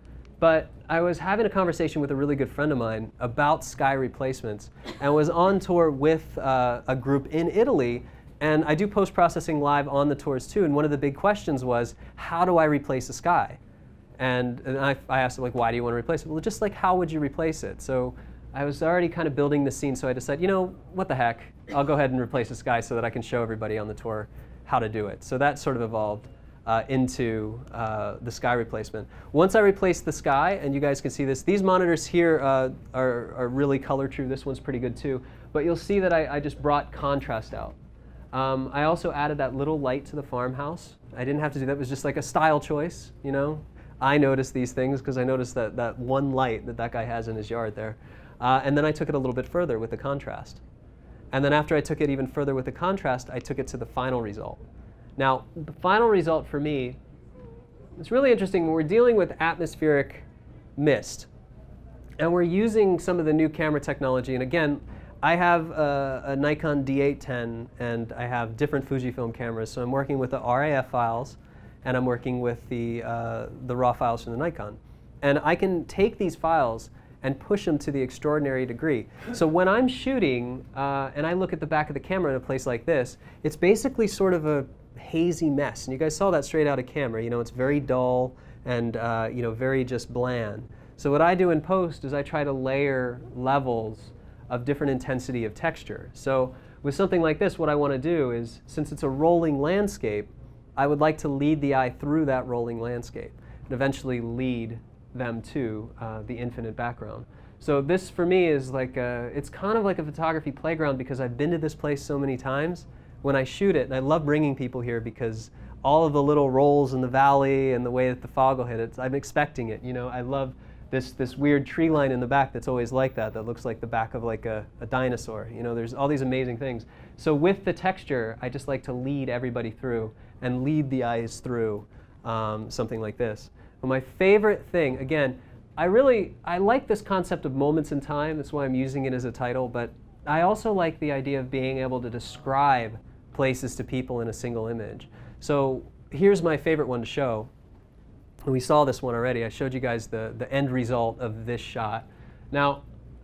But I was having a conversation with a really good friend of mine about sky replacements and was on tour with uh, a group in Italy. And I do post-processing live on the tours too. And one of the big questions was, how do I replace the sky? And, and I, I asked them, like, why do you want to replace it? Well, just like, how would you replace it? So I was already kind of building the scene. So I decided, you know, what the heck? I'll go ahead and replace the sky so that I can show everybody on the tour how to do it. So that sort of evolved uh, into uh, the sky replacement. Once I replaced the sky, and you guys can see this, these monitors here uh, are, are really color true. This one's pretty good too. But you'll see that I, I just brought contrast out. Um, I also added that little light to the farmhouse. I didn't have to do that. It was just like a style choice, you know. I noticed these things because I noticed that, that one light that that guy has in his yard there. Uh, and then I took it a little bit further with the contrast. And then after I took it even further with the contrast, I took it to the final result. Now, the final result for me, it's really interesting when we're dealing with atmospheric mist. And we're using some of the new camera technology. And again, I have a, a Nikon D eight ten, and I have different Fujifilm cameras. So I'm working with the R A F files, and I'm working with the, uh, the RAW files from the Nikon. And I can take these files and push them to the extraordinary degree. So when I'm shooting, uh, and I look at the back of the camera in a place like this, it's basically sort of a hazy mess. And you guys saw that straight out of camera. You know, it's very dull and uh, you know, very just bland. So what I do in post is I try to layer levels of different intensity of texture. So with something like this, what I want to do is, since it's a rolling landscape, I would like to lead the eye through that rolling landscape and eventually lead them to uh, the infinite background. So this, for me, is like a, it's kind of like a photography playground because I've been to this place so many times when I shoot it, and I love bringing people here because all of the little rolls in the valley and the way that the fog will hit it, I'm expecting it. You know, I love this, this weird tree line in the back that's always like that, that looks like the back of like a, a dinosaur. You know, there's all these amazing things. So with the texture, I just like to lead everybody through and lead the eyes through um, something like this. But my favorite thing, again, I really, I like this concept of moments in time. That's why I'm using it as a title. But I also like the idea of being able to describe places to people in a single image. So here's my favorite one to show. And we saw this one already. I showed you guys the, the end result of this shot. Now,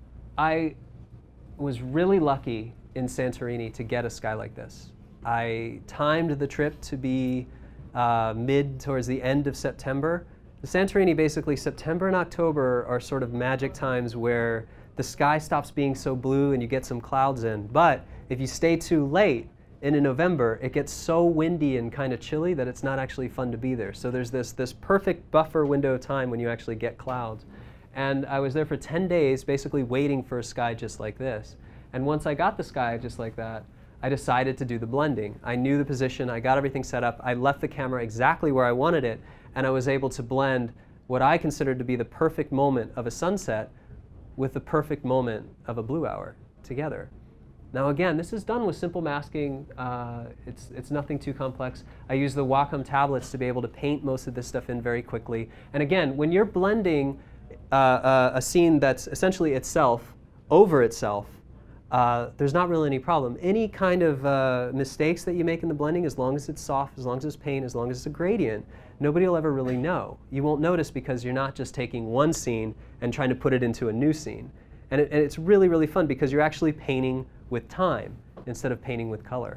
I was really lucky in Santorini to get a sky like this. I timed the trip to be uh, mid towards the end of September. The Santorini, basically, September and October are sort of magic times where the sky stops being so blue and you get some clouds in. But if you stay too late, and in November, it gets so windy and kind of chilly that it's not actually fun to be there. So there's this, this perfect buffer window of time when you actually get clouds. And I was there for ten days, basically waiting for a sky just like this. And once I got the sky just like that, I decided to do the blending. I knew the position, I got everything set up, I left the camera exactly where I wanted it, and I was able to blend what I considered to be the perfect moment of a sunset with the perfect moment of a blue hour together. Now again, this is done with simple masking. Uh, it's, it's nothing too complex. I use the Wacom tablets to be able to paint most of this stuff in very quickly. And again, when you're blending uh, uh, a scene that's essentially itself over itself, uh, there's not really any problem. Any kind of uh, mistakes that you make in the blending, as long as it's soft, as long as it's paint, as long as it's a gradient, nobody will ever really know. You won't notice because you're not just taking one scene and trying to put it into a new scene. And, it, and it's really, really fun because you're actually painting with time instead of painting with color.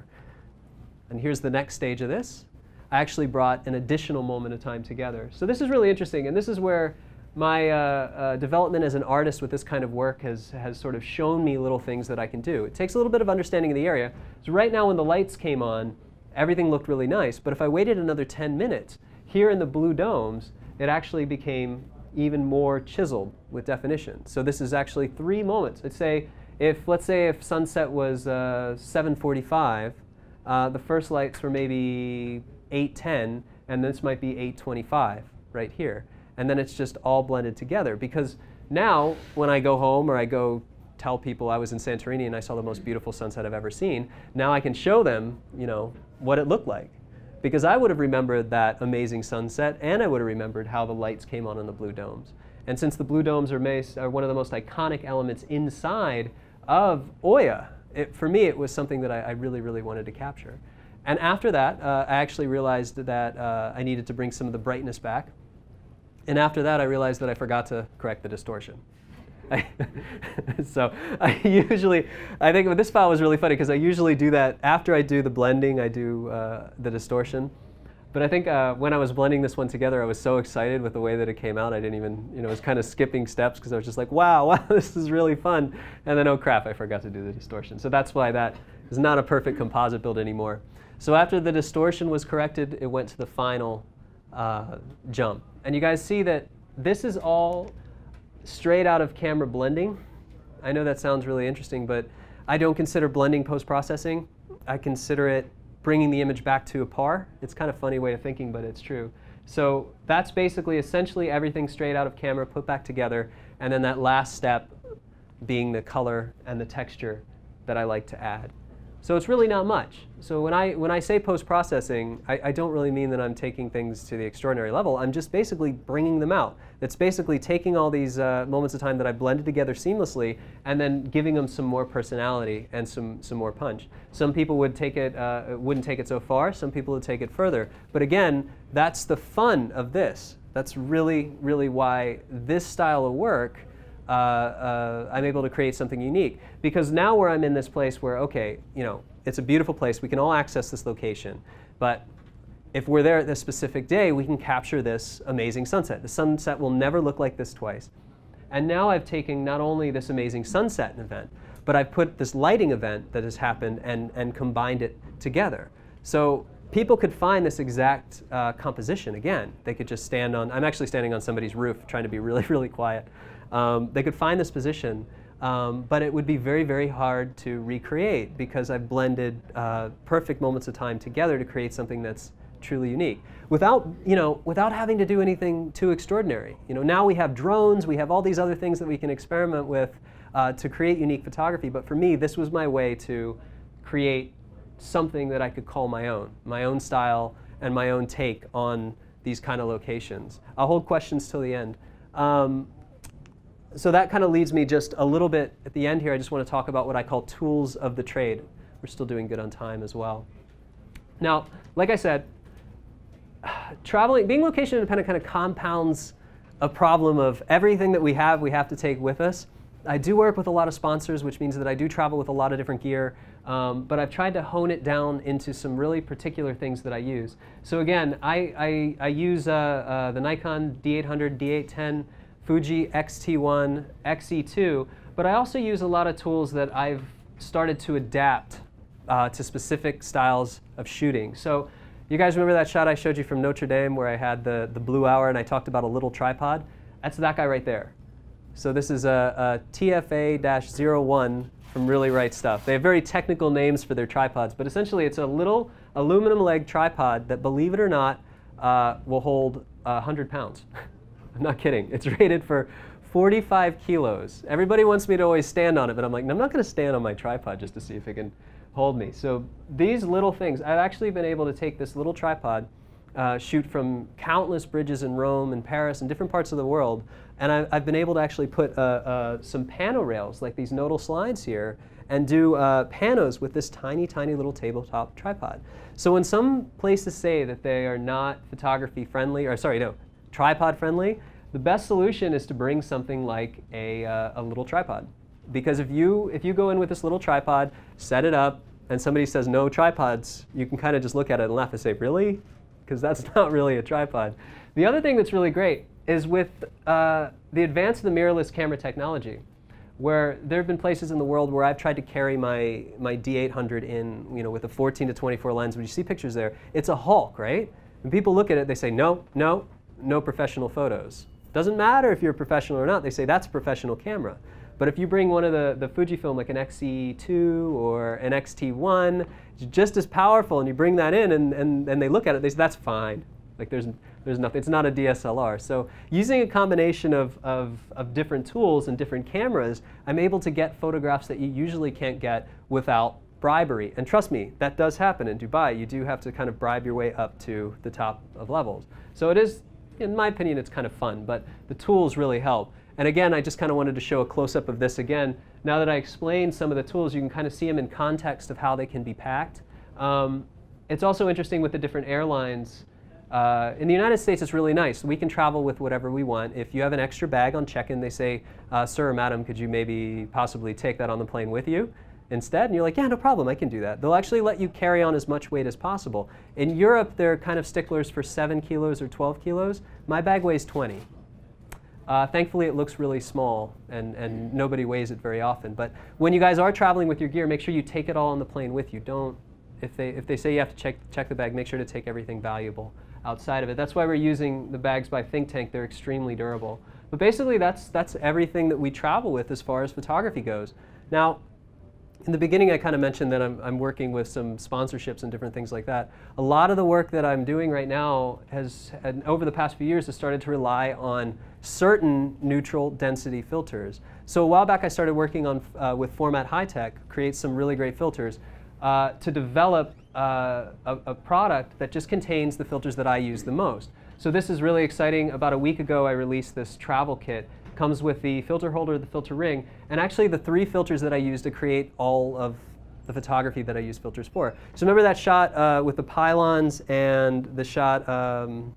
And here's the next stage of this. I actually brought an additional moment of time together. So this is really interesting, and this is where my uh, uh, development as an artist with this kind of work has, has sort of shown me little things that I can do. It takes a little bit of understanding of the area. So right now when the lights came on, everything looked really nice, but if I waited another ten minutes, here in the blue domes, it actually became even more chiseled with definition. So this is actually three moments. Let's say if, let's say if sunset was uh, seven forty-five, uh, the first lights were maybe eight ten, and this might be eight twenty-five right here. And then it's just all blended together. Because now, when I go home or I go tell people I was in Santorini and I saw the most beautiful sunset I've ever seen, now I can show them, you know, what it looked like. Because I would have remembered that amazing sunset, and I would have remembered how the lights came on in the blue domes. And since the blue domes are, are one of the most iconic elements inside of Oya, it, for me it was something that I, I really, really wanted to capture. And after that, uh, I actually realized that uh, I needed to bring some of the brightness back. And after that, I realized that I forgot to correct the distortion. I so I usually, I think this file was really funny because I usually do that after I do the blending, I do uh, the distortion. But I think uh, when I was blending this one together, I was so excited with the way that it came out, I didn't even, you know, I was kind of skipping steps because I was just like, wow, wow, this is really fun. And then, oh crap, I forgot to do the distortion. So that's why that is not a perfect composite build anymore. So after the distortion was corrected, it went to the final uh, jump. And you guys see that this is all straight out of camera blending. I know that sounds really interesting, but I don't consider blending post-processing. I consider it bringing the image back to a par. It's kind of a funny way of thinking, but it's true. So that's basically essentially everything straight out of camera put back together, and then that last step being the color and the texture that I like to add. So it's really not much. So when I, when I say post-processing, I, I don't really mean that I'm taking things to the extraordinary level. I'm just basically bringing them out. It's basically taking all these uh, moments of time that I blended together seamlessly and then giving them some more personality and some, some more punch. Some people would take it, uh, wouldn't take it so far. Some people would take it further. But again, that's the fun of this. That's really, really why this style of work Uh, uh, I'm able to create something unique. Because now where I'm in this place where, okay, you know, it's a beautiful place, we can all access this location, but if we're there at this specific day, we can capture this amazing sunset. The sunset will never look like this twice. And now I've taken not only this amazing sunset event, but I've put this lighting event that has happened and, and combined it together. So people could find this exact uh, composition again. They could just stand on, I'm actually standing on somebody's roof trying to be really, really quiet. Um, they could find this position, um, but it would be very, very hard to recreate because I've blended uh, perfect moments of time together to create something that's truly unique without, you know, without having to do anything too extraordinary. You know, now we have drones, we have all these other things that we can experiment with uh, to create unique photography. But for me, this was my way to create something that I could call my own, my own style and my own take on these kind of locations. I'll hold questions till the end. Um, So that kind of leads me just a little bit at the end here. I just want to talk about what I call tools of the trade. We're still doing good on time as well. Now, like I said, traveling, being location independent kind of compounds a problem of everything that we have, we have to take with us. I do work with a lot of sponsors, which means that I do travel with a lot of different gear. Um, but I've tried to hone it down into some really particular things that I use. So again, I, I, I use uh, uh, the Nikon D eight hundred, D eight ten, Fuji X T one, X E two, but I also use a lot of tools that I've started to adapt uh, to specific styles of shooting. So you guys remember that shot I showed you from Notre Dame where I had the, the blue hour and I talked about a little tripod? That's that guy right there. So this is a, a T F A zero one from Really Right Stuff. They have very technical names for their tripods, but essentially it's a little aluminum leg tripod that, believe it or not, uh, will hold one hundred pounds. I'm not kidding. It's rated for forty-five kilos. Everybody wants me to always stand on it, but I'm like, no, I'm not going to stand on my tripod just to see if it can hold me. So these little things, I've actually been able to take this little tripod, uh, shoot from countless bridges in Rome and Paris and different parts of the world, and I, I've been able to actually put uh, uh, some pano rails, like these nodal slides here, and do uh, panos with this tiny, tiny little tabletop tripod. So when some places say that they are not photography friendly, or sorry, no, tripod friendly, the best solution is to bring something like a, uh, a little tripod. Because if you, if you go in with this little tripod, set it up, and somebody says no tripods, you can kind of just look at it and laugh and say, really? Because that's not really a tripod. The other thing that's really great is with uh, the advance of the mirrorless camera technology, where there have been places in the world where I've tried to carry my, my D eight hundred in, you know, with a fourteen to twenty-four lens. When you see pictures there, it's a Hulk, right? And people look at it, they say, no, no, no professional photos. Doesn't matter if you're a professional or not. They say that's a professional camera. But if you bring one of the, the Fujifilm, like an X E two or an X T one, it's just as powerful, and you bring that in and, and, and they look at it, they say that's fine. Like there's, There's nothing. It's not a D S L R. So using a combination of, of, of different tools and different cameras, I'm able to get photographs that you usually can't get without bribery. And trust me, that does happen in Dubai. You do have to kind of bribe your way up to the top of levels. So it is, in my opinion, it's kind of fun. But the tools really help. And again, I just kind of wanted to show a close-up of this again. Now that I explained some of the tools, you can kind of see them in context of how they can be packed. Um, it's also interesting with the different airlines. Uh, in the United States, it's really nice. We can travel with whatever we want. If you have an extra bag on check-in, they say, uh, sir or madam, could you maybe possibly take that on the plane with you instead? And you're like, yeah, no problem, I can do that. They'll actually let you carry on as much weight as possible. In Europe, they're kind of sticklers for seven kilos or twelve kilos. My bag weighs twenty. Uh, thankfully, it looks really small, and, and nobody weighs it very often. But when you guys are traveling with your gear, make sure you take it all on the plane with you. Don't, if they, if they say you have to check, check the bag, make sure to take everything valuable outside of it. That's why we're using the bags by Think Tank. They're extremely durable. But basically, that's, that's everything that we travel with as far as photography goes. Now, in the beginning, I kind of mentioned that I'm, I'm working with some sponsorships and different things like that. A lot of the work that I'm doing right now has, and over the past few years, has started to rely on certain neutral density filters. So a while back, I started working on, uh, with Format High Tech, create some really great filters, uh, to develop uh, a, a product that just contains the filters that I use the most. So this is really exciting. About a week ago, I released this travel kit. Comes with the filter holder, the filter ring, and actually the three filters that I use to create all of the photography that I use filters for. So remember that shot uh, with the pylons and the shot, um,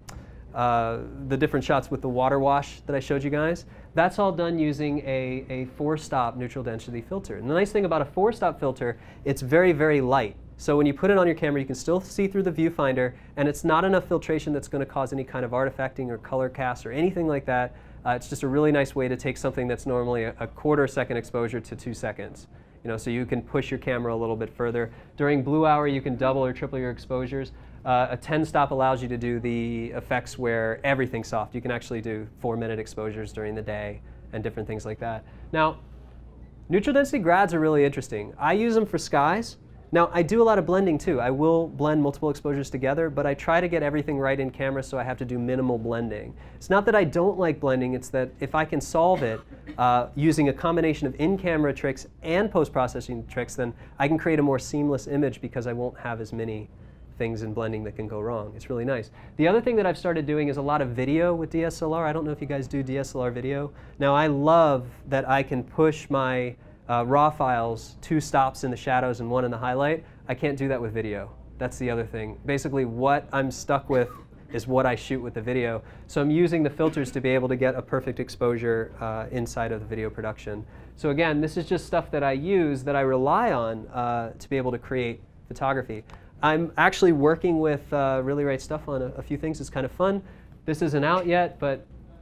uh, the different shots with the water wash that I showed you guys? That's all done using a, a four-stop neutral density filter. And the nice thing about a four-stop filter, it's very, very light. So when you put it on your camera, you can still see through the viewfinder, and it's not enough filtration that's going to cause any kind of artifacting or color cast or anything like that. Uh, it's just a really nice way to take something that's normally a, a quarter second exposure to two seconds. You know, so you can push your camera a little bit further. During blue hour, you can double or triple your exposures. Uh, a ten stop allows you to do the effects where everything's soft. You can actually do four minute exposures during the day and different things like that. Now, neutral density grads are really interesting. I use them for skies. Now, I do a lot of blending too. I will blend multiple exposures together, but I try to get everything right in camera, so I have to do minimal blending. It's not that I don't like blending, it's that if I can solve it uh, using a combination of in-camera tricks and post-processing tricks, then I can create a more seamless image because I won't have as many things in blending that can go wrong. It's really nice. The other thing that I've started doing is a lot of video with D S L R. I don't know if you guys do D S L R video. Now, I love that I can push my Uh, raw files, two stops in the shadows and one in the highlight. I can't do that with video. That's the other thing. Basically, what I'm stuck with is what I shoot with the video. So I'm using the filters to be able to get a perfect exposure uh, inside of the video production. So again, this is just stuff that I use, that I rely on uh, to be able to create photography. I'm actually working with uh, Really Right Stuff on a, a few things. It's kind of fun. This isn't out yet, but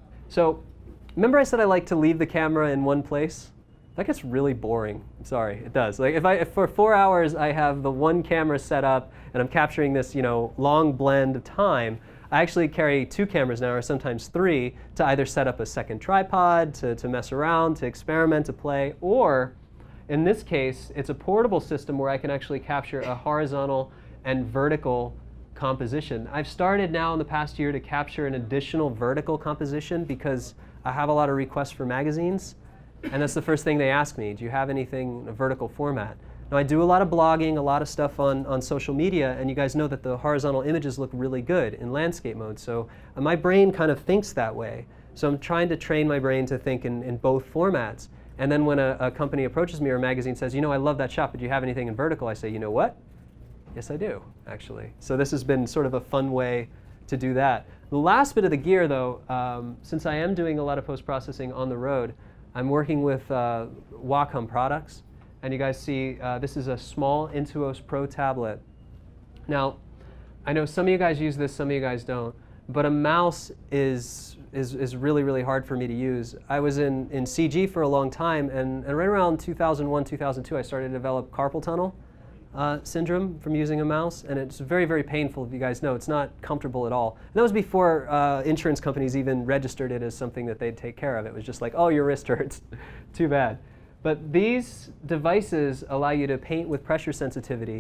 so remember I said I like to leave the camera in one place? That gets really boring. I'm sorry, it does. Like if I, if for four hours I have the one camera set up and I'm capturing this, you know, long blend of time, I actually carry two cameras now, or sometimes three, to either set up a second tripod, to, to mess around, to experiment, to play, or in this case, it's a portable system where I can actually capture a horizontal and vertical composition. I've started now in the past year to capture an additional vertical composition because I have a lot of requests for magazines. And that's the first thing they ask me, do you have anything in a vertical format? Now I do a lot of blogging, a lot of stuff on, on social media, and you guys know that the horizontal images look really good in landscape mode. So uh, my brain kind of thinks that way. So I'm trying to train my brain to think in, in both formats. And then when a, a company approaches me or a magazine says, you know, I love that shot, but do you have anything in vertical? I say, you know what? Yes, I do, actually. So this has been sort of a fun way to do that. The last bit of the gear, though, um, since I am doing a lot of post-processing on the road, I'm working with uh, Wacom products, and you guys see uh, this is a small Intuos Pro tablet. Now, I know some of you guys use this, some of you guys don't, but a mouse is, is, is really, really hard for me to use. I was in, in C G for a long time, and, and right around two thousand one, two thousand two, I started to develop carpal tunnel uh, syndrome from using a mouse, and it's very, very painful, if you guys know. It's not comfortable at all. And that was before uh, insurance companies even registered it as something that they'd take care of. It was just like, oh, your wrist hurts. Too bad. But these devices allow you to paint with pressure sensitivity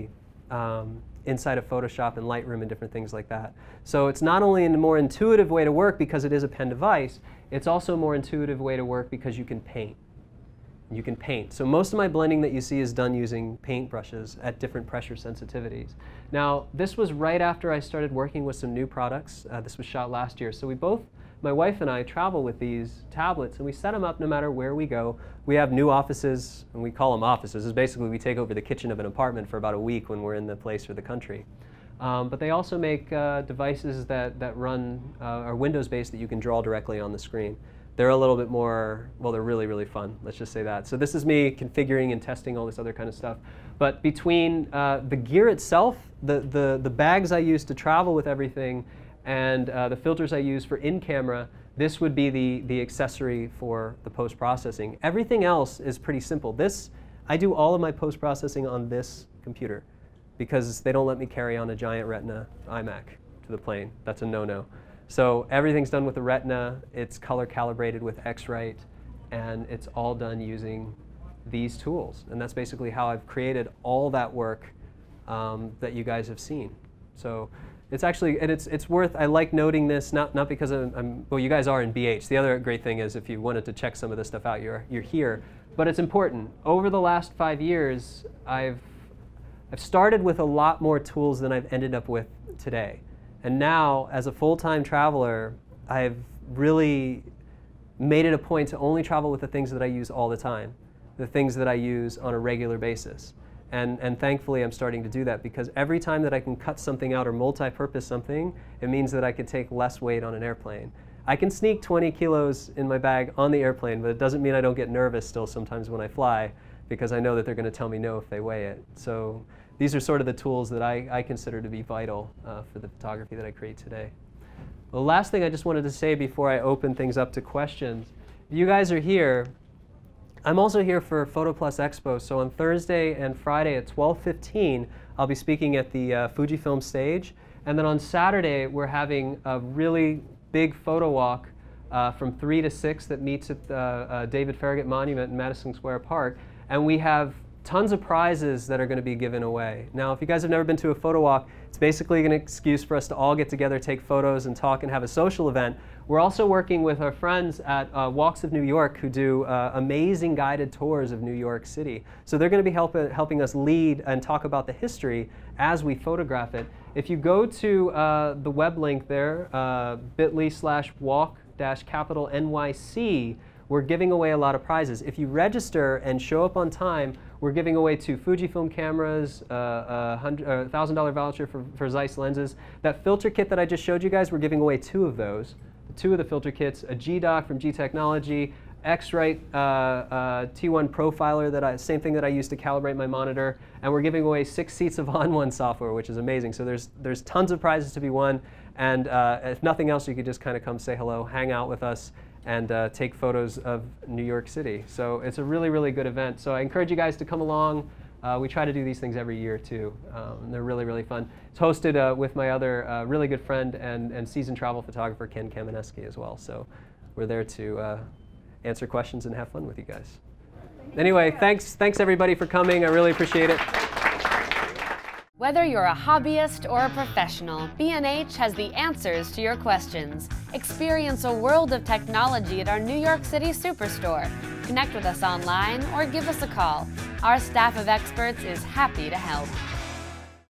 um, inside of Photoshop and Lightroom and different things like that. So it's not only a more intuitive way to work because it is a pen device, it's also a more intuitive way to work because you can paint. You can paint. So most of my blending that you see is done using paint brushes at different pressure sensitivities. Now, this was right after I started working with some new products. Uh, this was shot last year. So we both, my wife and I, travel with these tablets, and we set them up no matter where we go. We have new offices, and we call them offices. It's basically we take over the kitchen of an apartment for about a week when we're in the place or the country. Um, but they also make uh, devices that, that run, uh, are Windows-based that you can draw directly on the screen. They're a little bit more, well, they're really, really fun. Let's just say that. So this is me configuring and testing all this other kind of stuff. But between uh, the gear itself, the, the, the bags I use to travel with everything, and uh, the filters I use for in-camera, this would be the, the accessory for the post-processing. Everything else is pretty simple. This, I do all of my post-processing on this computer because they don't let me carry on a giant Retina iMac to the plane. That's a no-no. So everything's done with the Retina, it's color calibrated with X-Rite, and it's all done using these tools. And that's basically how I've created all that work um, that you guys have seen. So it's actually, and it's, it's worth, I like noting this, not, not because I'm, I'm, well, you guys are in B H. The other great thing is if you wanted to check some of this stuff out, you're, you're here. But it's important. Over the last five years, I've, I've started with a lot more tools than I've ended up with today. And now, as a full-time traveler, I've really made it a point to only travel with the things that I use all the time, the things that I use on a regular basis. And, and thankfully, I'm starting to do that because every time that I can cut something out or multi-purpose something, it means that I can take less weight on an airplane. I can sneak twenty kilos in my bag on the airplane, but it doesn't mean I don't get nervous still sometimes when I fly because I know that they're going to tell me no if they weigh it. So these are sort of the tools that I, I consider to be vital uh, for the photography that I create today. The last thing I just wanted to say before I open things up to questions, if you guys are here, I'm also here for Photo Plus Expo. So on Thursday and Friday at twelve fifteen, I'll be speaking at the uh, Fujifilm stage. And then on Saturday, we're having a really big photo walk uh, from three to six that meets at the uh, David Farragut Monument in Madison Square Park. And we have tons of prizes that are going to be given away. Now, if you guys have never been to a photo walk, it's basically an excuse for us to all get together, take photos, and talk and have a social event. We're also working with our friends at uh, Walks of New York who do uh, amazing guided tours of New York City. So they're going to be help helping us lead and talk about the history as we photograph it. If you go to uh, the web link there, uh, bit.ly slash walk dash capital N Y C, we're giving away a lot of prizes. If you register and show up on time, we're giving away two Fujifilm cameras, uh, a one thousand dollar voucher for, for Zeiss lenses. That filter kit that I just showed you guys, we're giving away two of those. Two of the filter kits, a G dock from G Technology, X-Rite uh, uh, T one profiler, that I, same thing that I use to calibrate my monitor, and we're giving away six seats of On One software, which is amazing. So there's, there's tons of prizes to be won, and uh, if nothing else, you could just kind of come say hello, hang out with us, and uh, take photos of New York City. So it's a really, really good event. So I encourage you guys to come along. Uh, we try to do these things every year, too. Um, they're really, really fun. It's hosted uh, with my other uh, really good friend and, and seasoned travel photographer, Ken Kameneski, as well. So we're there to uh, answer questions and have fun with you guys. Anyway, thanks, thanks everybody for coming. I really appreciate it. Whether you're a hobbyist or a professional, B and H has the answers to your questions. Experience a world of technology at our New York City Superstore. Connect with us online or give us a call. Our staff of experts is happy to help.